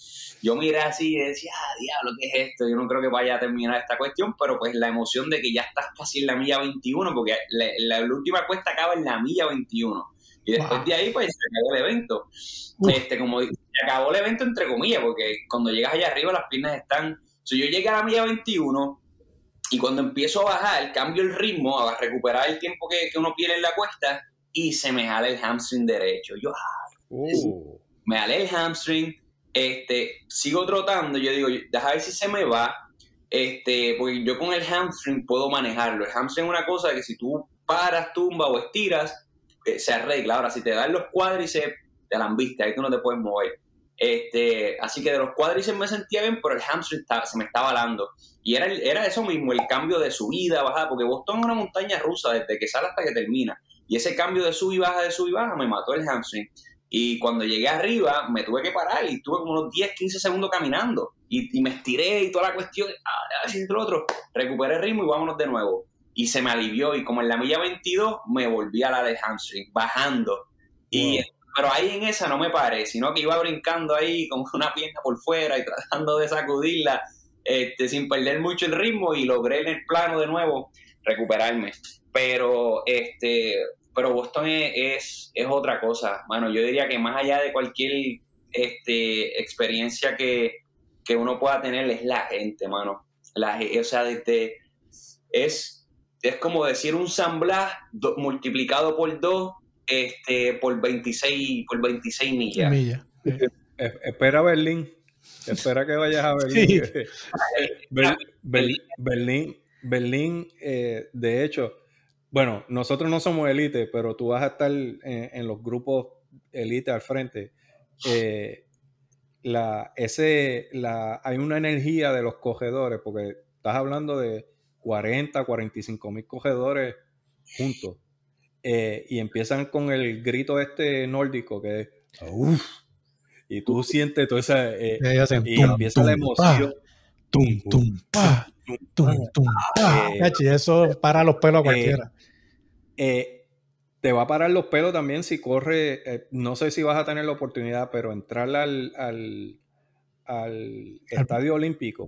Yo miré así y decía, ah, diablo, ¿qué es esto? Yo no creo que vaya a terminar esta cuestión, pero pues la emoción de que ya estás casi en la milla veintiuno, porque la, la, la última cuesta acaba en la milla veintiuno. Y después wow. de ahí, pues, se acabó el evento. Uh. Este, como se acabó el evento, entre comillas, porque cuando llegas allá arriba, las piernas están... So, yo llegué a la milla veintiuno y cuando empiezo a bajar, cambio el ritmo, a recuperar el tiempo que, que uno pierde en la cuesta y se me jala el hamstring derecho. Yo, ay, uh. me jalé el hamstring, este, sigo trotando, yo digo, deja ver si se me va, este, porque yo con el hamstring puedo manejarlo. El hamstring es una cosa que si tú paras, tumbas o estiras, eh, se arregla. Ahora, si te dan los cuádriceps, te la han visto, ahí tú no te puedes mover. Este, así que de los cuádriceps me sentía bien, pero el hamstring está, se me estaba balando. Y era, era eso mismo, el cambio de subida, bajada, porque Boston es una montaña rusa desde que sale hasta que termina. Y ese cambio de sub y baja, de sub y baja, me mató el hamstring. Y cuando llegué arriba, me tuve que parar y estuve como unos diez, quince segundos caminando. Y, y me estiré y toda la cuestión, así ah, lo otro. Recuperé el ritmo y vámonos de nuevo. Y se me alivió. Y como en la milla veintidós, me volví a la de hamstring, bajando. Wow. Y, pero ahí en esa no me paré, sino que iba brincando ahí con una pierna por fuera y tratando de sacudirla este, sin perder mucho el ritmo. Y logré en el plano de nuevo recuperarme. Pero... este Pero Boston es, es, es otra cosa, mano. Yo diría que más allá de cualquier este, experiencia que, que uno pueda tener es la gente, mano. La, o sea, desde, es, es como decir un San Blas do, multiplicado por dos este, por veintiséis, por veintiséis millas. Milla. Sí. Espera Berlín. Espera que vayas a Berlín. Sí. Ber, Ber, Berlín, Berlín eh, de hecho... Bueno, nosotros no somos élite, pero tú vas a estar en, en los grupos élite al frente. Eh, la, ese, la, hay una energía de los cogedores, porque estás hablando de cuarenta, cuarenta y cinco mil cogedores juntos. Eh, y empiezan con el grito este nórdico, que es uff, y tú sientes toda esa... Eh, y tum, empieza tum, la emoción. Pa, tum, tum, pa, tum, tum, pa. Eh, eso para los pelos a cualquiera. Eh, Eh, te va a parar los pelos también si corre, eh, no sé si vas a tener la oportunidad, pero entrar al, al, al estadio olímpico.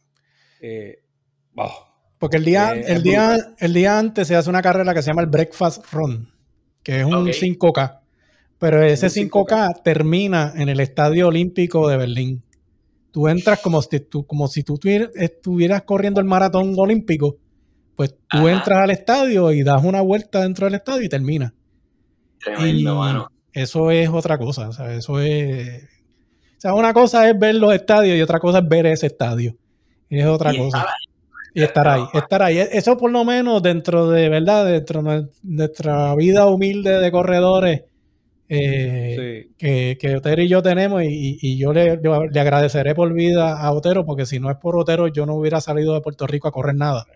Eh, oh, Porque el día, eh, el, día, el día antes se hace una carrera que se llama el Breakfast Run, que es un okay. cinco K. Pero ese cinco K termina en el estadio olímpico de Berlín. Tú entras como si tú, como si tú estuvieras corriendo el maratón olímpico. Pues tú Ajá. entras al estadio y das una vuelta dentro del estadio y terminas. Tremendo, y mano. Eso es otra cosa, o sea, eso es... O sea, una cosa es ver los estadios y otra cosa es ver ese estadio. Es otra y cosa. Estar y estar ahí, estar ahí. Eso por lo menos dentro de, ¿verdad? Dentro de nuestra vida humilde de corredores eh, sí. que, que Otero y yo tenemos y, y yo le, le agradeceré por vida a Otero porque si no es por Otero yo no hubiera salido de Puerto Rico a correr nada.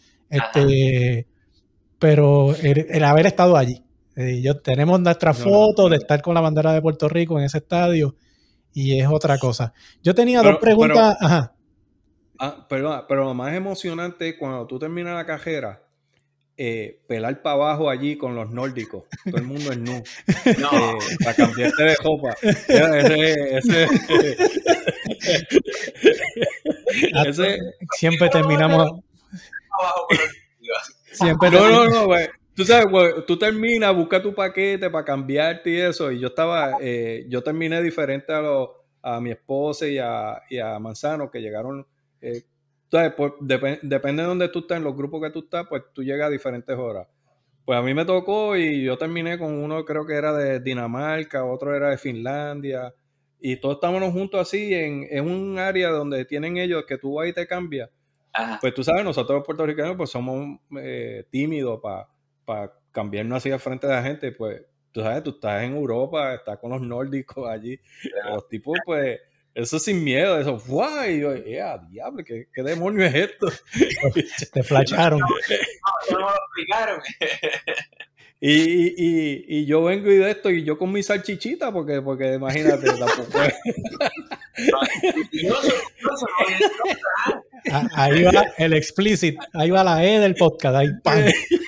Este, pero el, el haber estado allí, eh, yo, tenemos nuestra no, foto no, no. de estar con la bandera de Puerto Rico en ese estadio y es otra cosa. Yo tenía pero, dos preguntas. Pero, Ajá. Ah, perdón, pero lo más emocionante es cuando tú terminas la carrera, eh, pelar para abajo allí con los nórdicos. Todo el mundo es nu. No. Eh, para cambiarte de ropa. Ese, ese, ese, siempre terminamos. Siempre no, no, no, güey. Tú sabes, güey, tú terminas, busca tu paquete para cambiarte y eso. Y yo estaba, eh, yo terminé diferente a, lo, a mi esposa y a, y a Manzano, que llegaron. Eh, ¿sabes? Por, dep depende de donde tú estás, en los grupos que tú estás, pues tú llegas a diferentes horas. Pues a mí me tocó y yo terminé con uno, creo que era de Dinamarca, otro era de Finlandia. Y todos estábamos juntos así en, en un área donde tienen ellos que tú ahí te cambias. Ajá. Pues tú sabes, nosotros los puertorriqueños pues somos eh, tímidos para pa cambiarnos así al frente de la gente. Pues tú sabes, tú estás en Europa, estás con los nórdicos allí. Ajá. Los tipos pues, eso sin miedo, eso, ¡guau! Y yo, ¡eh, diablo! ¿qué, ¿Qué demonio es esto? Te flasharon. No, no me lo explicaron. Y, y, y, y yo vengo y de esto y yo con mi salchichita porque, porque imagínate tampoco es. Ahí va el explicit, ahí va la E del podcast, ahí ¡pam!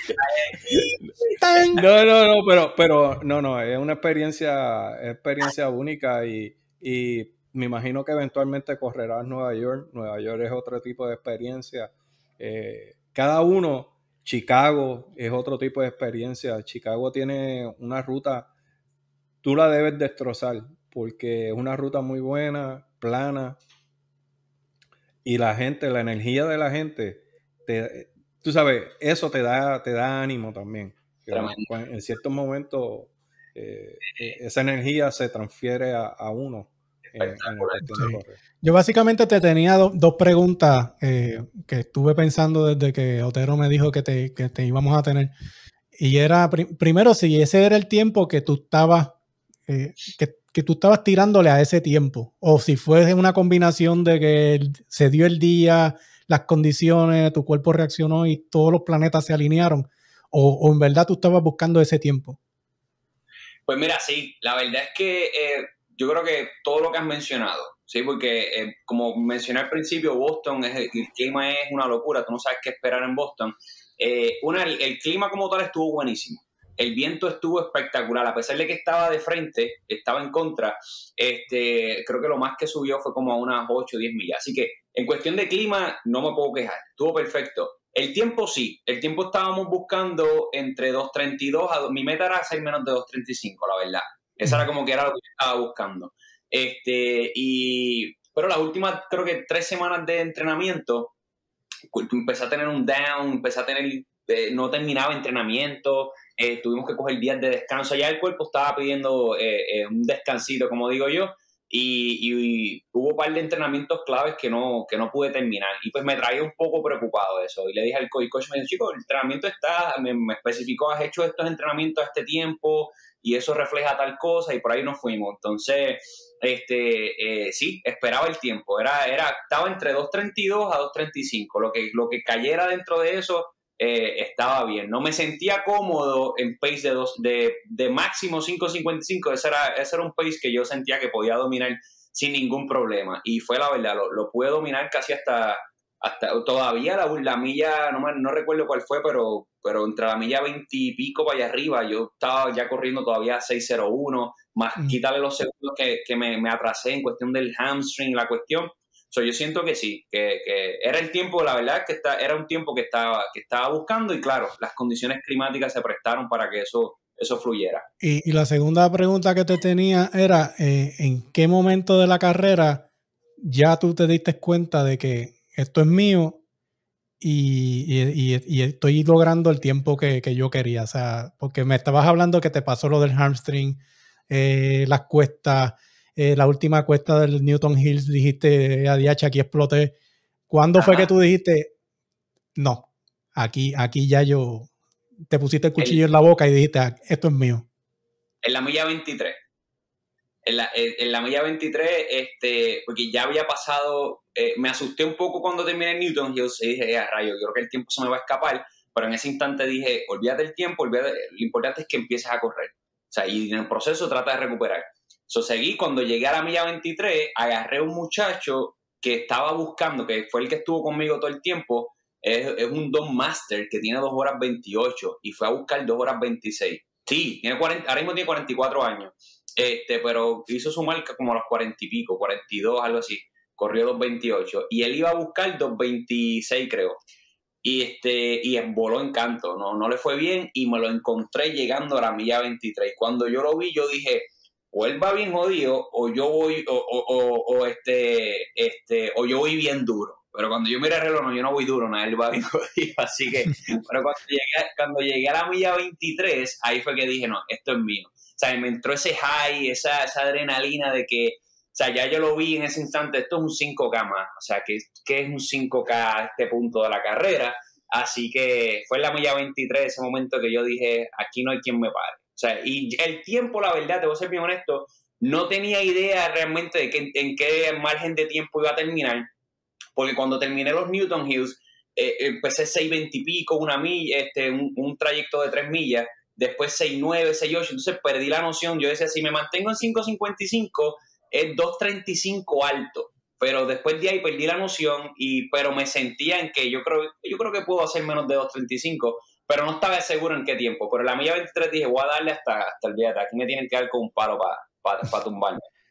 No, no, no, pero, pero no, no, es una experiencia, experiencia única y, y me imagino que eventualmente correrás Nueva York. Nueva York es otro tipo de experiencia. Eh, cada uno, Chicago es otro tipo de experiencia. Chicago tiene una ruta, tú la debes destrozar, porque es una ruta muy buena, plana, y la gente, la energía de la gente, te, tú sabes, eso te da, te da ánimo también. En ciertos momentos, eh, esa energía se transfiere a, a uno. En, en sí. Yo básicamente te tenía do, dos preguntas eh, que estuve pensando desde que Otero me dijo que te, que te íbamos a tener. Y era, pr primero, si ese era el tiempo que tú estabas, eh, que, que tú estabas tirándole a ese tiempo, o si fue una combinación de que se dio el día, las condiciones, tu cuerpo reaccionó y todos los planetas se alinearon, o, o en verdad tú estabas buscando ese tiempo. Pues mira, sí, la verdad es que eh, yo creo que todo lo que has mencionado, sí, porque eh, como mencioné al principio, Boston, es, el clima es una locura, tú no sabes qué esperar en Boston. Eh, una, el, el clima como tal estuvo buenísimo, el viento estuvo espectacular, a pesar de que estaba de frente, estaba en contra, este, creo que lo más que subió fue como a unas ocho o diez millas, así que en cuestión de clima no me puedo quejar, estuvo perfecto. El tiempo sí, el tiempo estábamos buscando entre dos treinta y dos, a, mi meta era hacer menos de dos treinta y cinco, la verdad. Esa era como que era lo que estaba buscando. Este, y, pero las últimas, creo que tres semanas de entrenamiento, empecé a tener un down, empecé a tener, eh, no terminaba entrenamiento, eh, tuvimos que coger días de descanso, ya el cuerpo estaba pidiendo eh, eh, un descansito, como digo yo, y, y, y hubo un par de entrenamientos claves que no, que no pude terminar, y pues me traía un poco preocupado eso, y le dije al coach, el coach me dijo, chico, el entrenamiento está, me, me especificó, has hecho estos entrenamientos a este tiempo, y eso refleja tal cosa, y por ahí nos fuimos. Entonces, este, eh, sí, esperaba el tiempo, era, era, estaba entre dos treinta y dos a dos treinta y cinco, lo que, lo que cayera dentro de eso eh, estaba bien. No me sentía cómodo en pace de, dos, de, de máximo cinco cincuenta y cinco, ese era, ese era un pace que yo sentía que podía dominar sin ningún problema, y fue la verdad, lo, lo pude dominar casi hasta... Hasta, todavía la, la milla, no, no recuerdo cuál fue, pero, pero entre la milla veinte y pico para allá arriba, yo estaba ya corriendo todavía seis cero uno, más mm. quitarle los segundos que, que me, me atrasé en cuestión del hamstring, la cuestión. So, yo siento que sí, que, que era el tiempo, la verdad, que está, era un tiempo que estaba, que estaba buscando y claro, las condiciones climáticas se prestaron para que eso, eso fluyera. Y, y la segunda pregunta que te tenía era, eh, ¿en qué momento de la carrera ya tú te diste cuenta de que esto es mío y, y, y, y estoy logrando el tiempo que, que yo quería? O sea, porque me estabas hablando que te pasó lo del hamstring, eh, las cuestas, eh, la última cuesta del Newton Hills, dijiste, a D H, aquí exploté. ¿Cuándo Ajá. fue que tú dijiste, no, aquí, aquí ya yo, te pusiste el cuchillo el, en la boca y dijiste, esto es mío? En la milla veintitrés. En la, en la milla veintitrés, este, porque ya había pasado, eh, me asusté un poco cuando terminé en Newton Hills y dije, eh, rayo, yo creo que el tiempo se me va a escapar, pero en ese instante dije, olvídate del tiempo, olvídate, lo importante es que empieces a correr, o sea, y en el proceso trata de recuperar. So, seguí, cuando llegué a la milla veintitrés, agarré a un muchacho que estaba buscando, que fue el que estuvo conmigo todo el tiempo, es, es un Don Master que tiene dos horas veintiocho y fue a buscar dos horas veintiséis. Sí, tiene cuarenta, ahora mismo tiene cuarenta y cuatro años. Este, pero hizo su marca como a los cuarenta y pico, cuarenta y dos, algo así. Corrió dos veintiocho. Y él iba a buscar dos veintiséis, creo. Y este, y voló en canto. No, no le fue bien y me lo encontré llegando a la milla veintitrés. Cuando yo lo vi, yo dije, o él va bien jodido, o yo voy, o, o, o, o este, este, o yo voy bien duro. Pero cuando yo miré el reloj, no, yo no voy duro, nada, él va bien jodido. Así que, pero cuando llegué, cuando llegué a la milla veintitrés, ahí fue que dije, no, esto es mío. O sea, me entró ese high, esa, esa adrenalina de que, o sea, ya yo lo vi en ese instante, esto es un cinco K más, o sea, que, que es un cinco K a este punto de la carrera, así que fue en la milla veintitrés ese momento que yo dije, aquí no hay quien me pare. O sea, y el tiempo, la verdad, te voy a ser bien honesto, no tenía idea realmente de que, en qué margen de tiempo iba a terminar, porque cuando terminé los Newton Hills, eh, empecé seis veinte y pico, una milla, este, un, un trayecto de tres millas, después seis nueve, seis ocho, entonces perdí la noción. Yo decía, si me mantengo en cinco cincuenta y cinco, es dos treinta y cinco alto, pero después de ahí perdí la noción, y, pero me sentía en que yo creo, yo creo que puedo hacer menos de dos treinta y cinco, pero no estaba seguro en qué tiempo. Pero en la milla veintitrés dije, voy a darle hasta, hasta el día de aquí me tienen que dar con un palo para pa, pa tumbarme.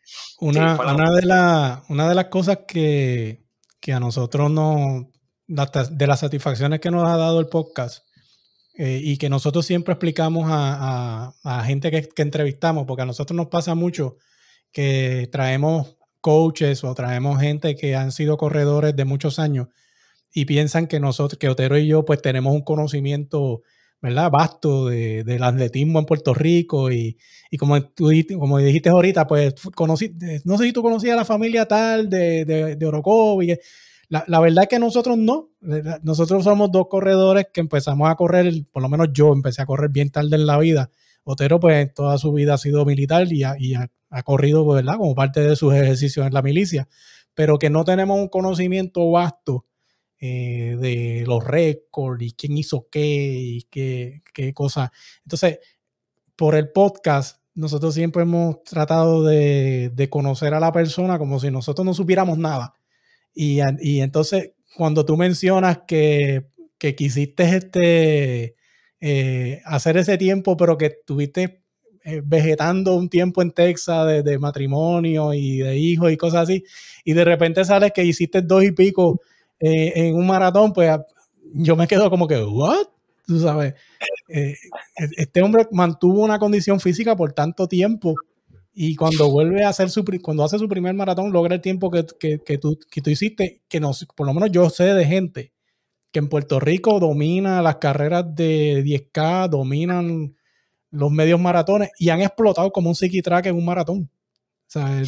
Una, sí, una, de, la, una de las cosas que, que a nosotros nos, de las satisfacciones que nos ha dado el podcast, eh, y que nosotros siempre explicamos a, a, a gente que, que entrevistamos, porque a nosotros nos pasa mucho que traemos coaches o traemos gente que han sido corredores de muchos años y piensan que nosotros, que Otero y yo, pues tenemos un conocimiento, ¿verdad?, vasto de, del atletismo en Puerto Rico y, y como tú como dijiste ahorita, pues conocí, no sé si tú conocías a la familia tal de, de, de Orocovi. La, la verdad es que nosotros no. Nosotros somos dos corredores que empezamos a correr, por lo menos yo empecé a correr bien tarde en la vida. Otero, pues, toda su vida ha sido militar y ha, y ha, ha corrido, ¿verdad?, como parte de sus ejercicios en la milicia, pero que no tenemos un conocimiento vasto eh, de los récords y quién hizo qué y qué, qué cosas. Entonces, por el podcast, nosotros siempre hemos tratado de, de conocer a la persona como si nosotros no supiéramos nada. Y, y entonces, cuando tú mencionas que, que quisiste este, eh, hacer ese tiempo, pero que estuviste eh, vegetando un tiempo en Texas de, de matrimonio y de hijos y cosas así, y de repente sales que hiciste dos y pico eh, en un maratón, pues yo me quedo como que, ¿what? Tú sabes, eh, este hombre mantuvo una condición física por tanto tiempo. Y cuando vuelve a hacer su, cuando hace su primer maratón, logra el tiempo que, que, que, tú, que tú hiciste, que nos, por lo menos yo sé de gente que en Puerto Rico domina las carreras de diez K, dominan los medios maratones y han explotado como un psiquitrack en un maratón. O sea,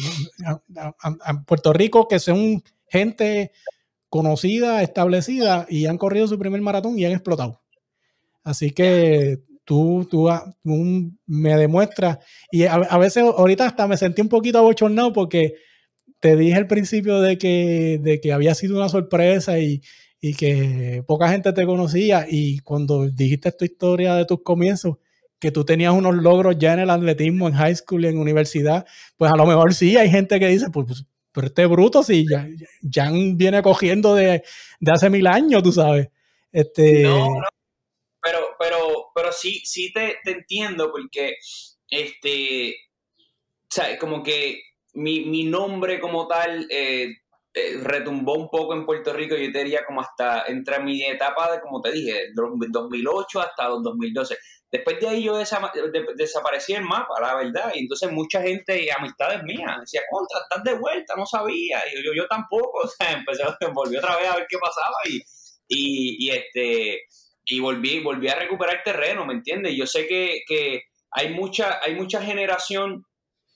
en Puerto Rico, que son gente conocida, establecida, y han corrido su primer maratón y han explotado. Así que tú, tú, tú me demuestras, y a, a veces ahorita hasta me sentí un poquito abochornado porque te dije al principio de que, de que había sido una sorpresa y, y que poca gente te conocía, y cuando dijiste tu historia de tus comienzos, que tú tenías unos logros ya en el atletismo, en high school y en universidad, pues a lo mejor sí hay gente que dice, pues, pues pero este bruto sí, ya, ya viene cogiendo de, de hace mil años, tú sabes. Este... No, no. Pero, pero, pero sí, sí te, te entiendo porque, este, o sea, como que mi, mi nombre como tal eh, eh, retumbó un poco en Puerto Rico, yo te diría como hasta entre mi etapa de, como te dije, dos mil ocho hasta dos mil doce. Después de ahí yo desa- de, desaparecí del mapa, la verdad, y entonces mucha gente, amistades mías, decía, contra, estás de vuelta, no sabía, y yo, yo tampoco, o sea, empecé, volví otra vez a ver qué pasaba y, y, y este... y volví, volví a recuperar terreno, ¿me entiendes? Yo sé que, que hay mucha, hay mucha generación,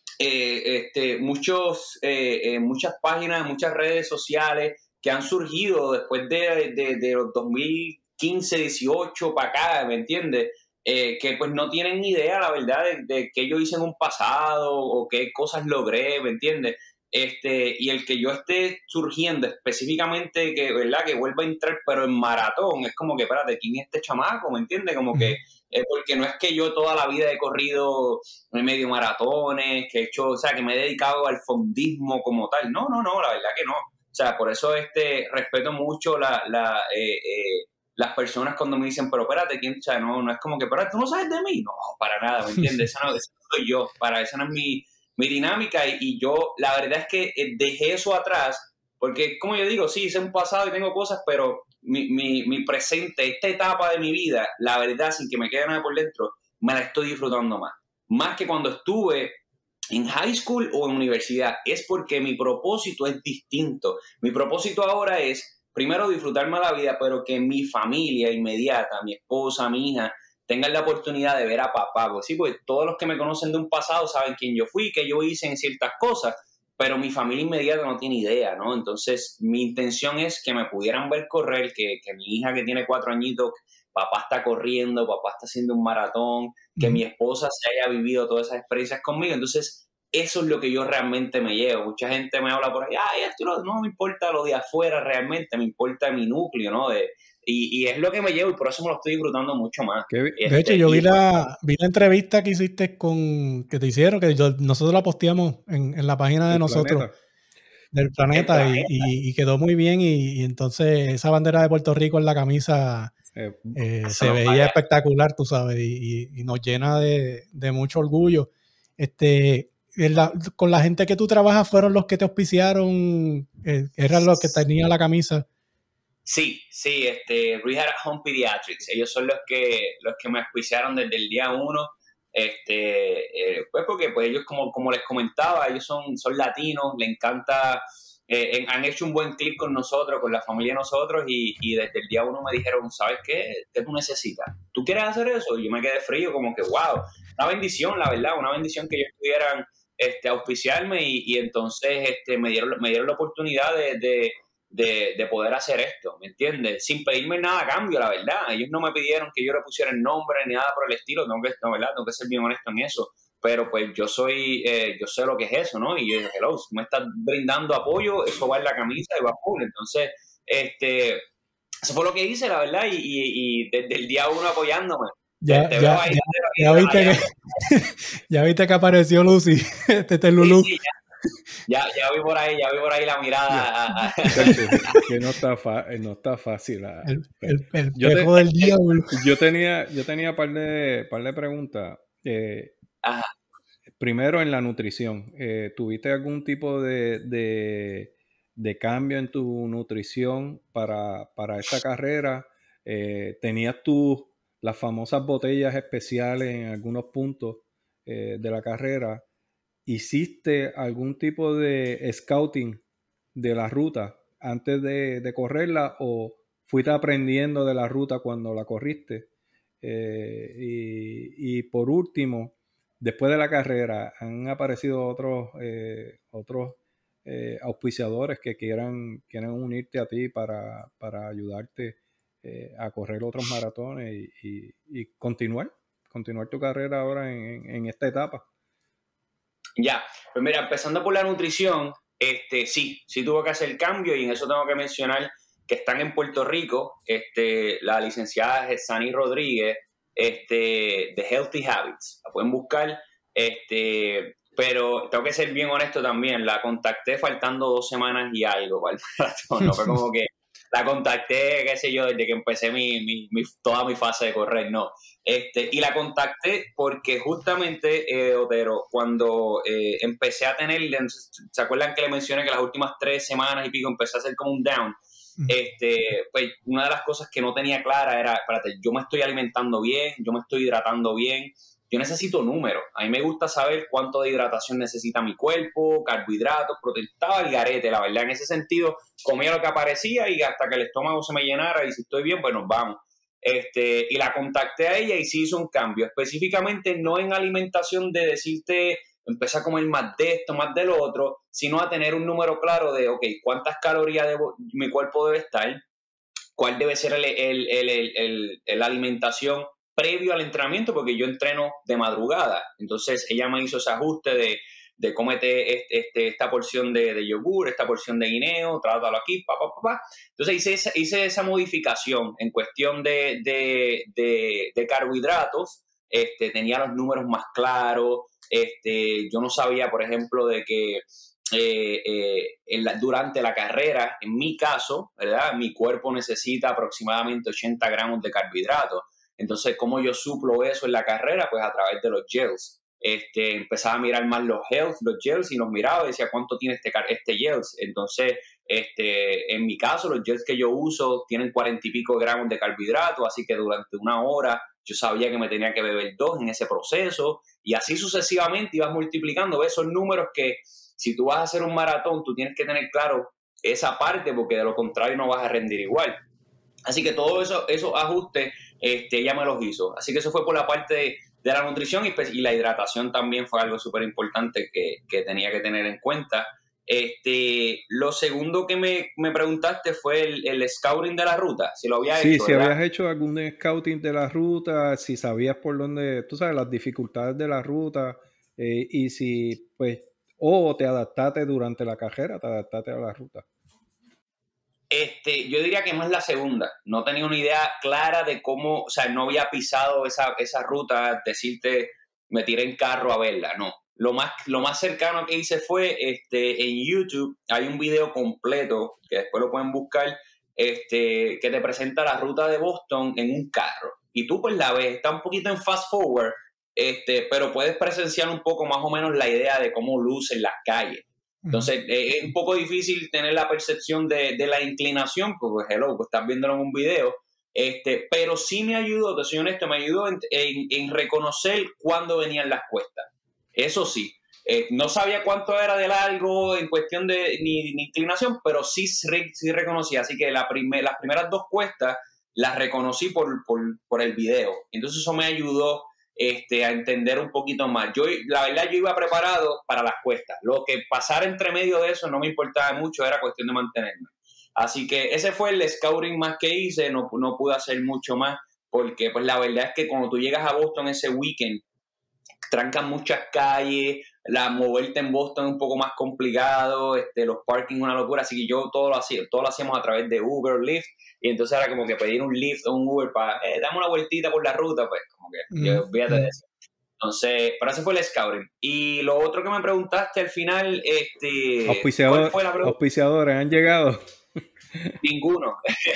eh, este, muchos, eh, eh, muchas páginas, muchas redes sociales que han surgido después de, de, de los dos mil quince, dieciocho para acá, ¿me entiendes? Eh, que pues no tienen ni idea, la verdad, de, de qué yo hice en un pasado o qué cosas logré, ¿me entiendes? Este, y el que yo esté surgiendo específicamente, que, ¿verdad?, que vuelva a entrar, pero en maratón, es como que, espérate, ¿quién es este chamaco? ¿Me entiendes? Como que, eh, porque no es que yo toda la vida he corrido medio maratones, que he hecho, o sea, que me he dedicado al fondismo como tal. No, no, no, la verdad que no. O sea, por eso este, respeto mucho la, la, eh, eh, las personas cuando me dicen, pero espérate, ¿quién? O sea, no, no es como que, espérate, ¿tú no sabes de mí? No, para nada, ¿me entiendes? Esa no, esa no soy yo, para esa no es mi... mi dinámica, y, y yo la verdad es que dejé eso atrás, porque como yo digo, sí, hice un pasado y tengo cosas, pero mi, mi, mi presente, esta etapa de mi vida, la verdad, sin que me quede nada por dentro, me la estoy disfrutando más, más que cuando estuve en high school o en universidad. Es porque mi propósito es distinto. Mi propósito ahora es, primero, disfrutarme la vida, pero que mi familia inmediata, mi esposa, mi hija, tengan la oportunidad de ver a papá. Pues sí, pues todos los que me conocen de un pasado saben quién yo fui, qué yo hice en ciertas cosas, pero mi familia inmediata no tiene idea, ¿no? Entonces, mi intención es que me pudieran ver correr, que, que mi hija que tiene cuatro añitos, papá está corriendo, papá está haciendo un maratón, que uh-huh. mi esposa se haya vivido todas esas experiencias conmigo. Entonces, eso es lo que yo realmente me llevo. Mucha gente me habla por ahí, ay, esto no, no me importa lo de afuera realmente, me importa mi núcleo, ¿no? De, Y, y es lo que me llevo, y por eso me lo estoy disfrutando mucho más. De este, hecho, yo vi la, vi la entrevista que hiciste con, que te hicieron, que yo, nosotros la posteamos en, en la página de nosotros, planeta. del planeta, planeta. Y, y, y quedó muy bien, y, y entonces esa bandera de Puerto Rico en la camisa eh, eh, se veía vaya. espectacular, tú sabes, y, y, y nos llena de, de mucho orgullo. Este, la, con la gente que tú trabajas fueron los que te auspiciaron, eh, eran los que tenían la camisa. Sí, sí, este, Rehab at Home Pediatrics, ellos son los que, los que me auspiciaron desde el día uno, este, eh, pues porque pues ellos, como, como les comentaba, ellos son, son latinos, les encanta, eh, han hecho un buen clip con nosotros, con la familia de nosotros, y, y desde el día uno me dijeron, ¿sabes qué? ¿Qué tú necesitas? ¿Tú quieres hacer eso? Y yo me quedé frío, como que, wow, una bendición, la verdad, una bendición que ellos pudieran este, auspiciarme, y, y entonces este, me, dieron, me dieron la oportunidad de... de De, de poder hacer esto, ¿me entiendes? Sin pedirme nada a cambio, la verdad. Ellos no me pidieron que yo le pusiera el nombre ni nada por el estilo, tengo que, no, ¿verdad? Tengo que ser bien honesto en eso. Pero pues yo soy, eh, yo sé lo que es eso, ¿no? Y yo dije, hello, si me estás brindando apoyo, eso va en la camisa y va full. Entonces, este, eso fue lo que hice, la verdad, y, y, y desde el día uno apoyándome. Ya, te, te ya, ahí, ya, ya, viste que, ya viste que apareció Lucy, este es Lulú. Sí, sí, ya, ya, ya vi por ahí, ya vi por ahí la mirada. Que no está, fa no está fácil. A, el el, el yo, te, del diablo. yo tenía, yo tenía par de, par de preguntas. Eh, Ajá. Primero, en la nutrición. Eh, ¿Tuviste algún tipo de, de, de cambio en tu nutrición para, para esta carrera? Eh, ¿Tenías tú las famosas botellas especiales en algunos puntos eh, de la carrera? ¿Hiciste algún tipo de scouting de la ruta antes de, de correrla o fuiste aprendiendo de la ruta cuando la corriste? Eh, y, y por último, después de la carrera, ¿han aparecido otros, eh, otros eh, auspiciadores que quieran, quieran unirte a ti para, para ayudarte eh, a correr otros maratones y, y, y continuar, continuar tu carrera ahora en, en esta etapa? Ya, pues mira, empezando por la nutrición, este, sí, sí tuvo que hacer cambio, y en eso tengo que mencionar que están en Puerto Rico, este, la licenciada Sani Rodríguez, este, de Healthy Habits, la pueden buscar, este, pero tengo que ser bien honesto también, la contacté faltando dos semanas y algo para el maratón, no fue como que la contacté, qué sé yo, desde que empecé mi, mi, mi, toda mi fase de correr, no. Este, y la contacté porque justamente, eh, Otero, cuando eh, empecé a tener, ¿se acuerdan que le mencioné que las últimas tres semanas y pico empecé a hacer como un down? Este, pues una de las cosas que no tenía clara era, espérate, yo me estoy alimentando bien, yo me estoy hidratando bien, yo necesito números. A mí me gusta saber cuánto de hidratación necesita mi cuerpo, carbohidratos, proteínas, estaba el garete, la verdad. En ese sentido, comía lo que aparecía y hasta que el estómago se me llenara, y si estoy bien, pues nos vamos. Este, y la contacté a ella y sí hizo un cambio, específicamente no en alimentación de decirte, empieza a comer más de esto, más de lo otro, sino a tener un número claro de, ok, cuántas calorías debo, mi cuerpo debe estar, cuál debe ser el, el, el, el, el, el alimentación previo al entrenamiento, porque yo entreno de madrugada. Entonces ella me hizo ese ajuste de, de cómete este, este, esta porción de, de yogur, esta porción de guineo, trátalo aquí, pa, pa, pa, pa. Entonces hice esa, hice esa modificación en cuestión de, de, de, de carbohidratos. Este, tenía los números más claros. Este, yo no sabía, por ejemplo, de que Eh, eh, en la, durante la carrera, en mi caso, ¿verdad? Mi cuerpo necesita aproximadamente ochenta gramos de carbohidratos. Entonces, ¿cómo yo suplo eso en la carrera? Pues a través de los gels. Este, empezaba a mirar más los gels, los gels y los miraba y decía, ¿cuánto tiene este, este gels? Entonces, este, en mi caso, los gels que yo uso tienen cuarenta y pico gramos de carbohidratos, así que durante una hora yo sabía que me tenía que beber dos en ese proceso, y así sucesivamente ibas multiplicando esos números que, si tú vas a hacer un maratón, tú tienes que tener claro esa parte, porque de lo contrario no vas a rendir igual. Así que todos eso, esos ajustes este, ella me los hizo. Así que eso fue por la parte de, de la nutrición, y, y la hidratación también fue algo súper importante que, que tenía que tener en cuenta. Este, lo segundo que me, me preguntaste fue el, el scouting de la ruta, si lo había sí, hecho. Sí, si ¿verdad? habías hecho algún scouting de la ruta, si sabías por dónde, tú sabes, las dificultades de la ruta, eh, y si, pues, o te adaptaste durante la carrera, te adaptaste a la ruta. Este, yo diría que más la segunda. No tenía una idea clara de cómo, o sea, no había pisado esa, esa ruta, decirte, me tiré en carro a verla, no. Lo más, lo más cercano que hice fue, este, en YouTube hay un video completo, que después lo pueden buscar, este, que te presenta la ruta de Boston en un carro. Y tú pues la ves, está un poquito en fast forward, este, pero puedes presenciar un poco más o menos la idea de cómo lucen las calles. Entonces, uh-huh. eh, es un poco difícil tener la percepción de, de la inclinación, porque, hello, pues estás viéndolo en un video, este, pero sí me ayudó, te soy honesto, me ayudó en, en, en reconocer cuándo venían las cuestas. Eso sí, eh, no sabía cuánto era de largo en cuestión de ni, ni inclinación, pero sí, sí reconocí. Así que la primer, las primeras dos cuestas las reconocí por, por, por el video. Entonces eso me ayudó este, a entender un poquito más. Yo, la verdad, yo iba preparado para las cuestas. Lo que pasara entre medio de eso no me importaba mucho, era cuestión de mantenerme. Así que ese fue el scouting más que hice, no, no pude hacer mucho más, porque pues la verdad es que cuando tú llegas a Boston ese weekend, trancan muchas calles, la moverte en Boston es un poco más complicado, este, los parking una locura, así que yo todo lo hacía, todo lo hacíamos a través de Uber, Lyft, y entonces era como que pedir un Lyft o un Uber para, eh, dame una vueltita por la ruta, pues como que, mm, yo, fíjate mm. de eso. Entonces, pero ese fue el scouting. Y lo otro que me preguntaste al final, este, Auspiciador, ¿cuál fue la pregunta? Auspiciadores, ¿han llegado? Ninguno.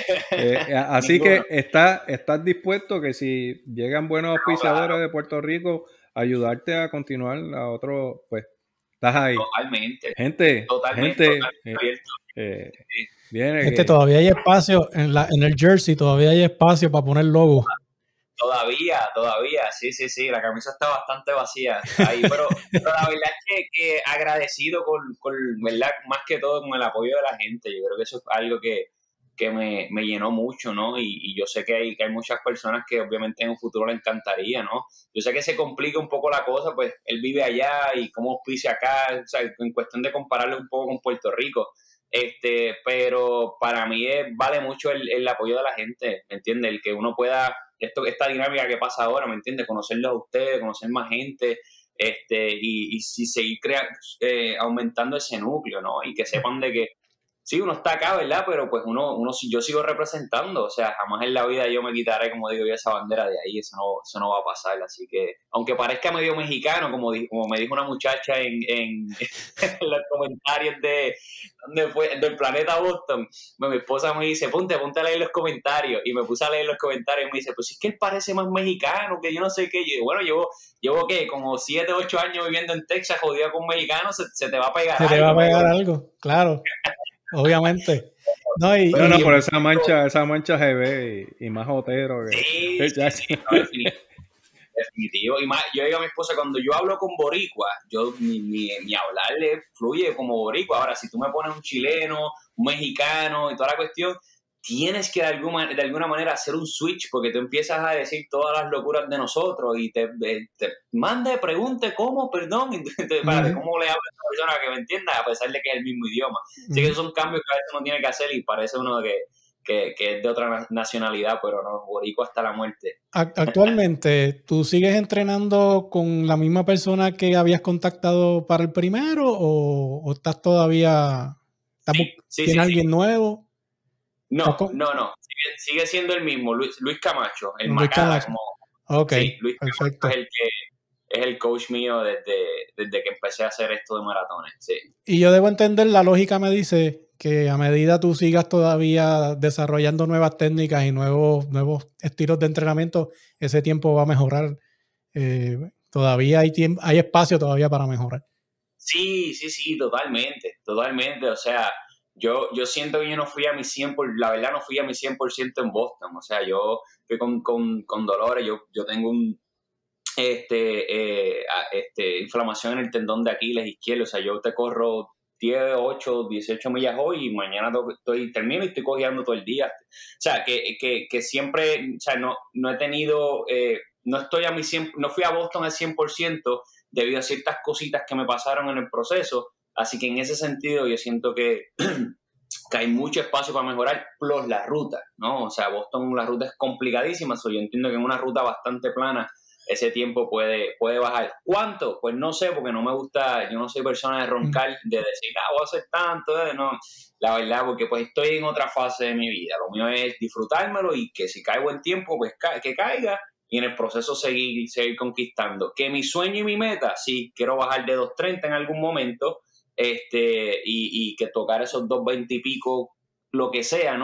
eh, así Ninguno. que está, estás dispuesto que si llegan buenos auspiciadores no, claro. de Puerto Rico, ayudarte a continuar a otro, pues, estás ahí. Totalmente. Gente, totalmente, gente, totalmente eh, eh, viene este, que... todavía hay espacio en, la, en el jersey, todavía hay espacio para poner logo. Todavía, todavía, sí, sí, sí, la camisa está bastante vacía ahí, pero, pero la verdad es que, que agradecido con, con, ¿verdad? Más que todo con el apoyo de la gente. Yo creo que eso es algo que, que me, me llenó mucho, ¿no? Y, y yo sé que hay, que hay muchas personas que obviamente en un futuro le encantaría, ¿no? Yo sé que se complica un poco la cosa, pues él vive allá y cómo auspicia acá, o sea, en cuestión de compararlo un poco con Puerto Rico, este, pero para mí es, vale mucho el, el apoyo de la gente, ¿me entiendes? El que uno pueda... Esto, esta dinámica que pasa ahora, ¿me entiendes? Conocerlos a ustedes, conocer más gente, este, y, y, y seguir crea, eh, aumentando ese núcleo, ¿no? Y que sepan de que sí, uno está acá, ¿verdad? Pero pues uno, uno yo sigo representando, o sea, jamás en la vida yo me quitaré, como digo yo, esa bandera de ahí, eso no, eso no va a pasar, así que, aunque parezca medio mexicano, como, como me dijo una muchacha en, en, en los comentarios de, ¿dónde fue? Del Planeta Boston, mi esposa me dice, ponte, ponte a leer los comentarios, y me puse a leer los comentarios y me dice, pues es que él parece más mexicano, que yo no sé qué, y yo, bueno, llevo, llevo ¿qué? Como siete, ocho años viviendo en Texas, jodido con mexicanos, se, se te va a pegar se algo. Se te va a pegar algo, claro. Obviamente. No, y, bueno, y, por esa mancha, esa mancha se ve y, y más jotero. Que... Sí, sí, sí, no, definitivo. definitivo. Y más, yo digo a mi esposa, cuando yo hablo con boricua, yo mi, mi, mi hablarle fluye como boricua. Ahora, si tú me pones un chileno, un mexicano y toda la cuestión, tienes que de alguna, de alguna manera hacer un switch, porque tú empiezas a decir todas las locuras de nosotros y te, te, te manda, pregunte cómo, perdón, y te, para, uh-huh. cómo le habla a esa persona que me entienda, a pesar de que es el mismo idioma. Uh-huh. Así que esos son cambios que a veces uno tiene que hacer y parece uno que, que, que es de otra nacionalidad, pero no, boricua hasta la muerte. Actualmente, ¿tú sigues entrenando con la misma persona que habías contactado para el primero o, o estás todavía, estás, sí, sí, ¿tienes sí, alguien sí. nuevo? No, no, no, sigue, sigue siendo el mismo, Luis, Luis Camacho, el Luis Macada, Camacho. Como, ok, sí, Luis perfecto. Camacho es el que es el coach mío desde, desde que empecé a hacer esto de maratones, sí. Y yo debo entender, la lógica me dice que a medida tú sigas todavía desarrollando nuevas técnicas y nuevos, nuevos estilos de entrenamiento, ese tiempo va a mejorar. Eh, todavía hay tiempo, hay espacio todavía para mejorar. Sí, sí, sí, totalmente, totalmente, o sea... Yo, yo siento que yo no fui a mi cien por ciento, la verdad no fui a mi cien por ciento en Boston, o sea, yo fui con, con, con dolores, yo, yo tengo un, este, eh, este, inflamación en el tendón de Aquiles izquierdo, o sea, yo te corro diez, ocho, dieciocho millas hoy y mañana estoy, termino y estoy cojeando todo el día, o sea, que, que, que siempre, o sea, no, no he tenido, eh, no estoy a mi cien, no fui a Boston al cien por ciento debido a ciertas cositas que me pasaron en el proceso. Así que en ese sentido yo siento que, que hay mucho espacio para mejorar, plus la ruta, ¿no? O sea, Boston, la ruta es complicadísima, so yo entiendo que en una ruta bastante plana ese tiempo puede, puede bajar. ¿Cuánto? Pues no sé, porque no me gusta, yo no soy persona de roncar, de decir, ah, voy a hacer tanto, eh, no. La verdad, porque pues estoy en otra fase de mi vida. Lo mío es disfrutármelo y que si cae buen tiempo, pues ca- que caiga. Y en el proceso seguir, seguir conquistando. Que mi sueño y mi meta, sí, quiero bajar de dos treinta en algún momento, este y, y que tocar esos dos veinte y pico, lo que sea, ¿no?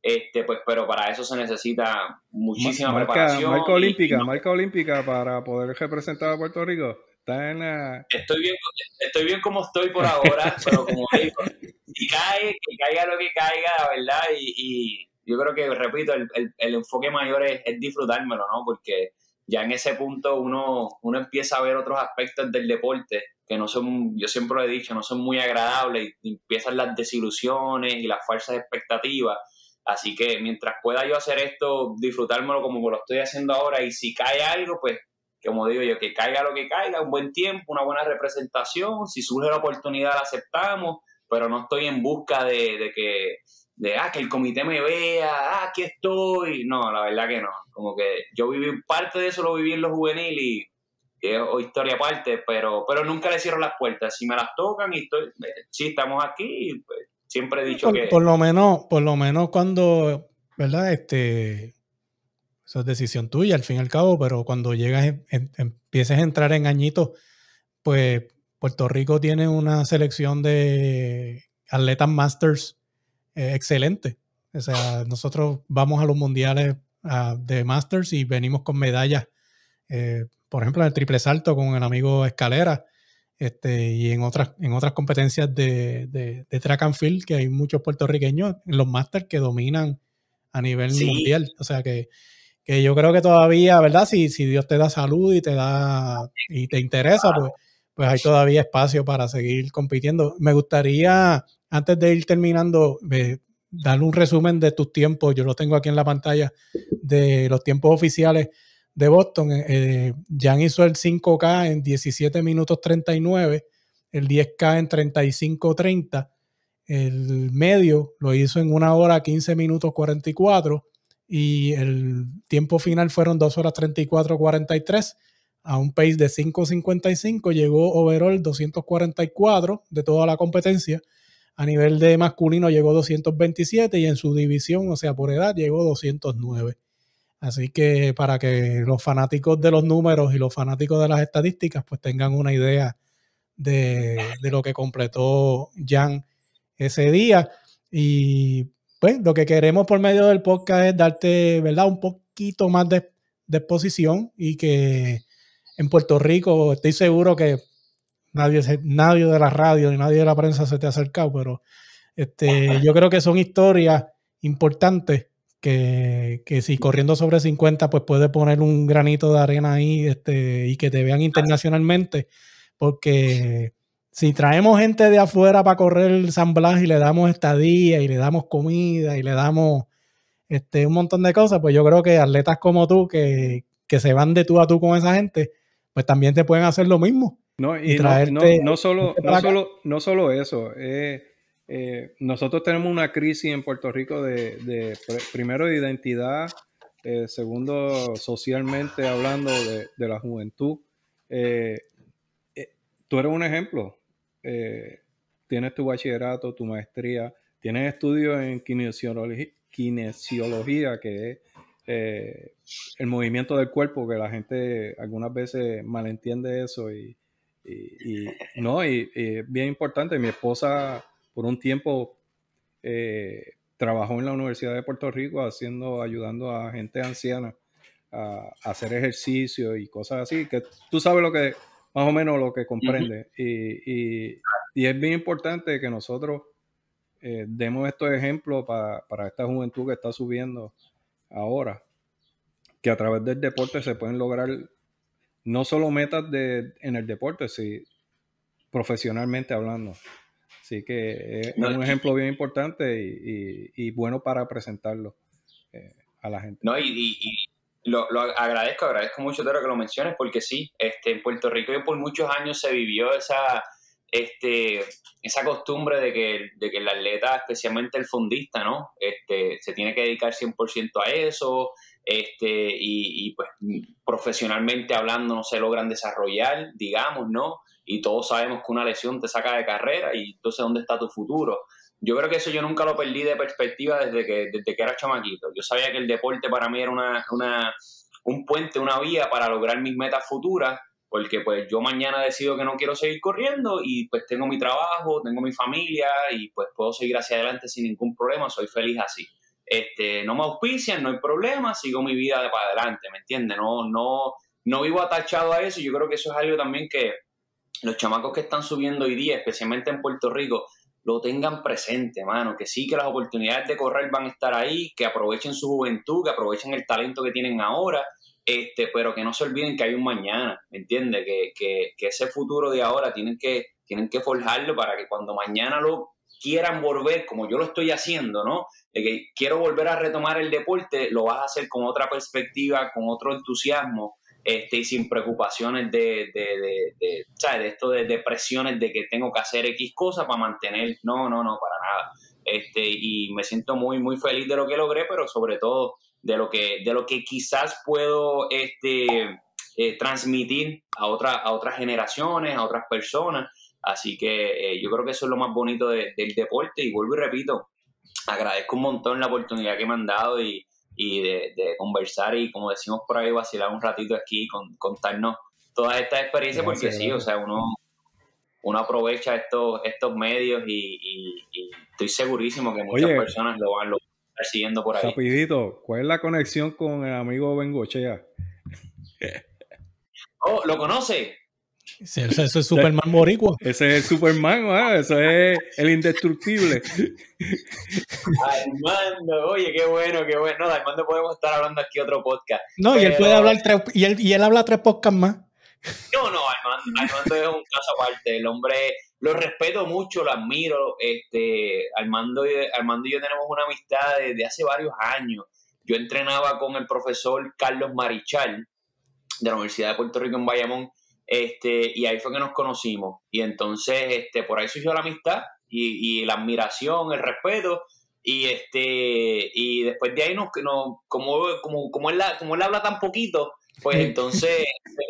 este, pues, pero para eso se necesita muchísima marca, preparación. Marca olímpica, y, y, marca olímpica para poder representar a Puerto Rico. Está en la... Estoy bien, estoy bien como estoy por ahora, pero como digo, si cae, que caiga lo que caiga, la verdad, y, y yo creo que, repito, el, el, el enfoque mayor es, es disfrutármelo, ¿no? Porque ya en ese punto uno, uno empieza a ver otros aspectos del deporte que no son, yo siempre lo he dicho, no son muy agradables, y empiezan las desilusiones y las falsas expectativas. Así que mientras pueda yo hacer esto, disfrutármelo como lo estoy haciendo ahora, y si cae algo, pues, como digo yo, que caiga lo que caiga, un buen tiempo, una buena representación, si surge la oportunidad la aceptamos, pero no estoy en busca de, de que de ah, que el comité me vea, ah, aquí estoy. No, la verdad que no. Como que yo viví parte de eso, lo viví en los juveniles y que es historia aparte, pero, pero nunca le cierro las puertas. Si me las tocan y estoy, sí, estamos aquí, pues, siempre he dicho por, que... Por lo menos, por lo menos cuando, ¿verdad? Este, eso es decisión tuya al fin y al cabo, pero cuando llegas, en, en, empieces a entrar en añitos, pues Puerto Rico tiene una selección de atletas masters eh, excelente. O sea, nosotros vamos a los mundiales uh, de masters y venimos con medallas. Eh, por ejemplo, en el triple salto con el amigo Escalera, este, y en otras, en otras competencias de, de, de track and field, que hay muchos puertorriqueños en los masters que dominan a nivel sí. mundial. O sea que, que yo creo que todavía, ¿verdad? Si, si Dios te da salud y te da y te interesa, pues, pues hay todavía espacio para seguir compitiendo. Me gustaría, antes de ir terminando, eh, darle un resumen de tus tiempos. Yo lo tengo aquí en la pantalla, de los tiempos oficiales de Boston. eh, Jan hizo el cinco K en diecisiete minutos treinta y nueve, el diez K en treinta y cinco treinta, el medio lo hizo en una hora quince minutos cuarenta y cuatro y el tiempo final fueron dos horas treinta y cuatro cuarenta y tres a un pace de cinco cincuenta y cinco. Llegó overall doscientos cuarenta y cuatro de toda la competencia. A nivel de masculino llegó doscientos veintisiete y en su división, o sea, por edad, llegó doscientos nueve. Así que para que los fanáticos de los números y los fanáticos de las estadísticas pues tengan una idea de, de lo que completó Jan ese día. Y pues lo que queremos por medio del podcast es darte, ¿verdad?, un poquito más de, de exposición, y que en Puerto Rico estoy seguro que nadie, nadie de la radio ni nadie de la prensa se te ha acercado, pero este, yo creo que son historias importantes que, que si corriendo sobre cincuenta pues puede poner un granito de arena ahí, este, y que te vean internacionalmente, porque si traemos gente de afuera para correr San Blas y le damos estadía y le damos comida y le damos este, un montón de cosas, pues yo creo que atletas como tú que, que se van de tú a tú con esa gente, pues también te pueden hacer lo mismo. No, y, y traerte, no, no, no, solo, no, solo, no solo eso, eh, eh, nosotros tenemos una crisis en Puerto Rico de, de primero de identidad, eh, segundo socialmente hablando de, de la juventud. Eh, eh, tú eres un ejemplo, eh, tienes tu bachillerato, tu maestría, tienes estudios en kinesiología, kinesiología que es eh, el movimiento del cuerpo, que la gente algunas veces malentiende eso y Y, y no, y, y bien importante, mi esposa por un tiempo eh, trabajó en la Universidad de Puerto Rico haciendo, ayudando a gente anciana a, a hacer ejercicio y cosas así, que tú sabes lo que, más o menos lo que comprende. Uh-huh. y, y, y es bien importante que nosotros eh, demos estos ejemplos para, para esta juventud que está subiendo ahora, que a través del deporte se pueden lograr no solo metas de, en el deporte, sí, profesionalmente hablando. Así que es no, un ejemplo bien importante y, y, y bueno para presentarlo eh, a la gente. No, y, y, y lo, lo agradezco, agradezco mucho de lo que lo menciones, porque sí, este, en Puerto Rico por muchos años se vivió esa, este, esa costumbre de que, de que el atleta, especialmente el fondista, ¿no? Este, se tiene que dedicar cien por ciento a eso. Este, y, y pues profesionalmente hablando no se logran desarrollar, digamos, ¿no? Y todos sabemos que una lesión te saca de carrera y entonces ¿dónde está tu futuro? Yo creo que eso yo nunca lo perdí de perspectiva desde que, desde que era chamaquito. Yo sabía que el deporte para mí era una, una, un puente, una vía para lograr mis metas futuras, porque pues yo mañana decido que no quiero seguir corriendo y pues tengo mi trabajo, tengo mi familia y pues puedo seguir hacia adelante sin ningún problema, soy feliz así. este, no me auspician, no hay problema, sigo mi vida de para adelante, ¿me entiendes? No, no, no vivo atachado a eso. Yo creo que eso es algo también que los chamacos que están subiendo hoy día, especialmente en Puerto Rico, lo tengan presente, mano, que sí, que las oportunidades de correr van a estar ahí, que aprovechen su juventud, que aprovechen el talento que tienen ahora, este, pero que no se olviden que hay un mañana, ¿me entiendes? Que, que, que ese futuro de ahora tienen que, tienen que forjarlo para que cuando mañana lo quieran volver, como yo lo estoy haciendo, ¿no? De que quiero volver a retomar el deporte, lo vas a hacer con otra perspectiva, con otro entusiasmo, Este, y sin preocupaciones de, de, de, de, ¿sabes? De esto de, de presiones de que tengo que hacer X cosas para mantener, no, no, no, para nada. Este, y me siento muy, muy feliz de lo que logré, pero sobre todo de lo que, de lo que quizás puedo este, eh, transmitir a, otra, a otras generaciones, a otras personas. Así que eh, yo creo que eso es lo más bonito de, del deporte, y vuelvo y repito, agradezco un montón la oportunidad que me han dado y y de, de conversar y, como decimos por ahí, vacilar un ratito aquí, con, contarnos todas estas experiencias, porque gracias, sí, gracias. O sea, uno, uno aprovecha estos, estos medios y, y, y estoy segurísimo que muchas Oye, personas lo van, lo van a estar siguiendo por ahí. Rapidito, ¿cuál es la conexión con el amigo Bengochea? Oh, ¿lo conoce? Sí, ese es Superman boricua. Ese es el Superman, ¿eh? Ese es el indestructible. Armando, oye, qué bueno, qué bueno. No, de Armando podemos estar hablando aquí otro podcast. No, pero... y él puede hablar tres, y él, y él habla tres podcasts más. No, no, Armando, Armando es un caso aparte. El hombre, lo respeto mucho, lo admiro. Este, Armando, y, Armando y yo tenemos una amistad desde hace varios años. Yo entrenaba con el profesor Carlos Marichal de la Universidad de Puerto Rico en Bayamón. Este, y ahí fue que nos conocimos, y entonces este, por ahí surgió la amistad y, y la admiración, el respeto, y este y después de ahí nos, nos como, como, como, él, como él habla tan poquito, pues entonces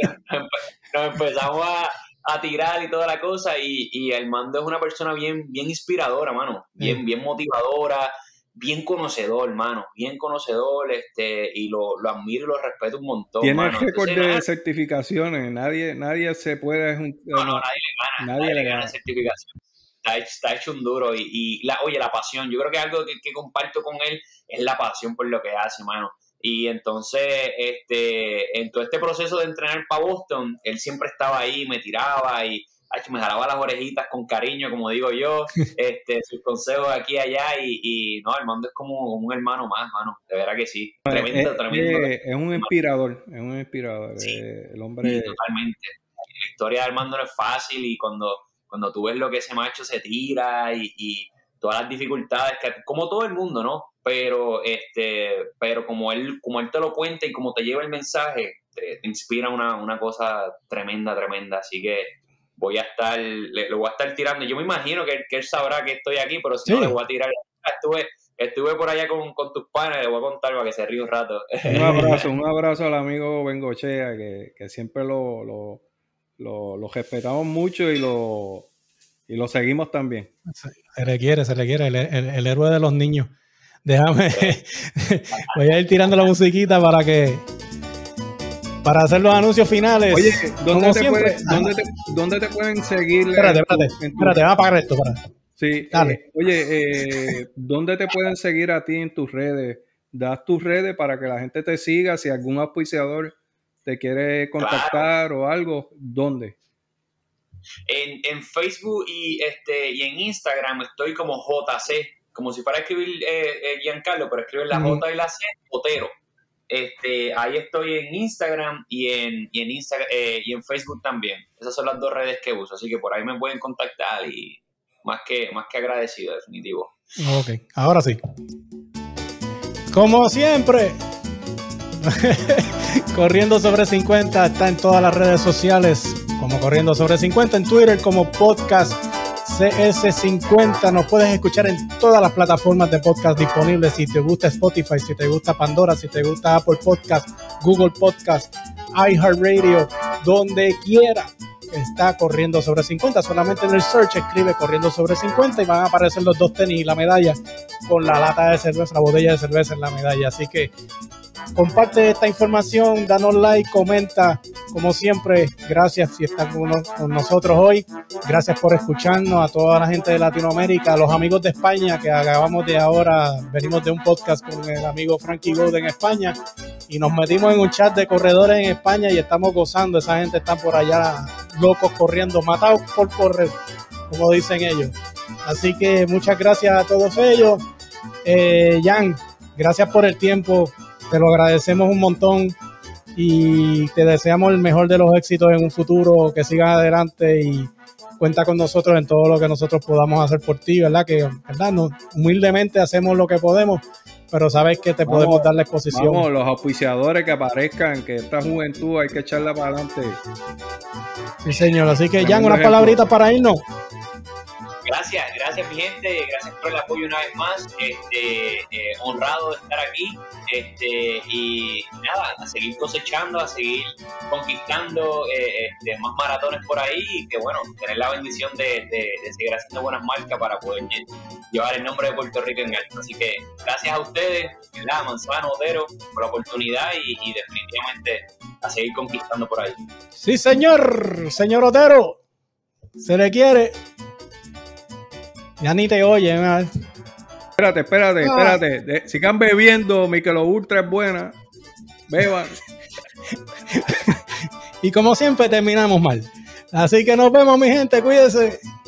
nos empezamos a, a tirar y toda la cosa, y, y Armando es una persona bien, bien inspiradora, mano, bien, bien motivadora, bien conocedor, hermano, bien conocedor, este, y lo, lo admiro y lo respeto un montón. Tiene el récord de nada, certificaciones, nadie, nadie se puede... No, no, nadie le gana, nadie, nadie le gana, gana certificación. Está, está hecho un duro, y, y la, oye, la pasión, yo creo que algo que, que comparto con él es la pasión por lo que hace, mano. Y entonces, este, en todo este proceso de entrenar para Boston, él siempre estaba ahí, me tiraba y me jalaba las orejitas con cariño, como digo yo, este, sus consejos aquí y allá, y, y no, Armando es como un hermano más, mano, de verdad que sí, tremendo, es, tremendo. Es, es un inspirador, es un inspirador, sí, el hombre. Sí, totalmente. La historia de Armando no es fácil, y cuando, cuando tú ves lo que ese macho se tira y, y todas las dificultades, que como todo el mundo, ¿no? Pero, este, pero como él, como él te lo cuenta y como te lleva el mensaje, te, te inspira una, una cosa tremenda, tremenda, así que voy a estar, le, le voy a estar tirando. Yo me imagino que, que él sabrá que estoy aquí, pero si sí. no, le voy a tirar. Estuve, estuve por allá con, con tus panas, le voy a contar para que se ríe un rato. Un abrazo, un abrazo al amigo Bengochea, que, que siempre lo, lo, lo, lo respetamos mucho y lo, y lo seguimos también. Se, se requiere, se requiere, el, el, el héroe de los niños. Déjame, voy a ir tirando la musiquita para que... Para hacer los anuncios finales. Oye, ¿dónde, te, puede, ¿dónde, te, ¿dónde te pueden seguir? Espérate, espérate, tu, espérate, vamos a apagar esto. Para. Sí, dale. Eh, oye, eh, ¿dónde te pueden seguir a ti en tus redes? Das tus redes para que la gente te siga. Si algún auspiciador te quiere contactar, claro, o algo, ¿dónde? En, en Facebook y, este, y en Instagram estoy como J C, como si fuera a escribir eh, eh, Giancarlo, pero escribir la J mm. y la C, Otero. Este, ahí estoy en Instagram y en, y en Instagram eh, y en Facebook también. Esas son las dos redes que uso, así que por ahí me pueden contactar, y más que, más que agradecido, definitivo. Ok, ahora sí. Como siempre, Corriendo Sobre cincuenta está en todas las redes sociales como Corriendo Sobre cincuenta, en Twitter como Podcast C S cincuenta. Nos puedes escuchar en todas las plataformas de podcast disponibles. Si te gusta Spotify, si te gusta Pandora, si te gusta Apple Podcast, Google Podcast, iHeartRadio, donde quiera está Corriendo Sobre cincuenta. Solamente en el search escribe Corriendo Sobre cincuenta y van a aparecer los dos tenis y la medalla con la lata de cerveza, la botella de cerveza en la medalla. Así que comparte esta información, danos like, comenta como siempre, gracias si están con, con nosotros hoy. Gracias por escucharnos, a toda la gente de Latinoamérica, a los amigos de España, que acabamos de ahora, venimos de un podcast con el amigo Frankie Gold en España, y nos metimos en un chat de corredores en España y estamos gozando. Esa gente está por allá locos corriendo, matados por correr, como dicen ellos. Así que muchas gracias a todos ellos. Eh, Jan, gracias por el tiempo, te lo agradecemos un montón y te deseamos el mejor de los éxitos en un futuro, que sigas adelante y cuenta con nosotros en todo lo que nosotros podamos hacer por ti, ¿verdad? Que, ¿verdad? Nos, humildemente hacemos lo que podemos, pero sabes que te vamos, podemos dar la exposición. Vamos, los auspiciadores que aparezcan, que esta juventud hay que echarla para adelante. Sí, señor. Así que, Jan, unas palabritas para irnos. Gracias, gracias mi gente, gracias por el apoyo una vez más, este, eh, honrado de estar aquí, este, y nada, a seguir cosechando, a seguir conquistando eh, este, más maratones por ahí, y que bueno, tener la bendición de, de, de seguir haciendo buenas marcas para poder llevar el nombre de Puerto Rico en alto. Así que gracias a ustedes, ¿verdad? Manzano, Otero, por la oportunidad y, y definitivamente a seguir conquistando por ahí. Sí, señor, señor Otero, se le quiere. Ya ni te oyen. ¿eh? Espérate, espérate, ah. espérate. De, sigan bebiendo, Michelob Ultra es buena. Beban. Y como siempre terminamos mal. Así que nos vemos, mi gente. Cuídense.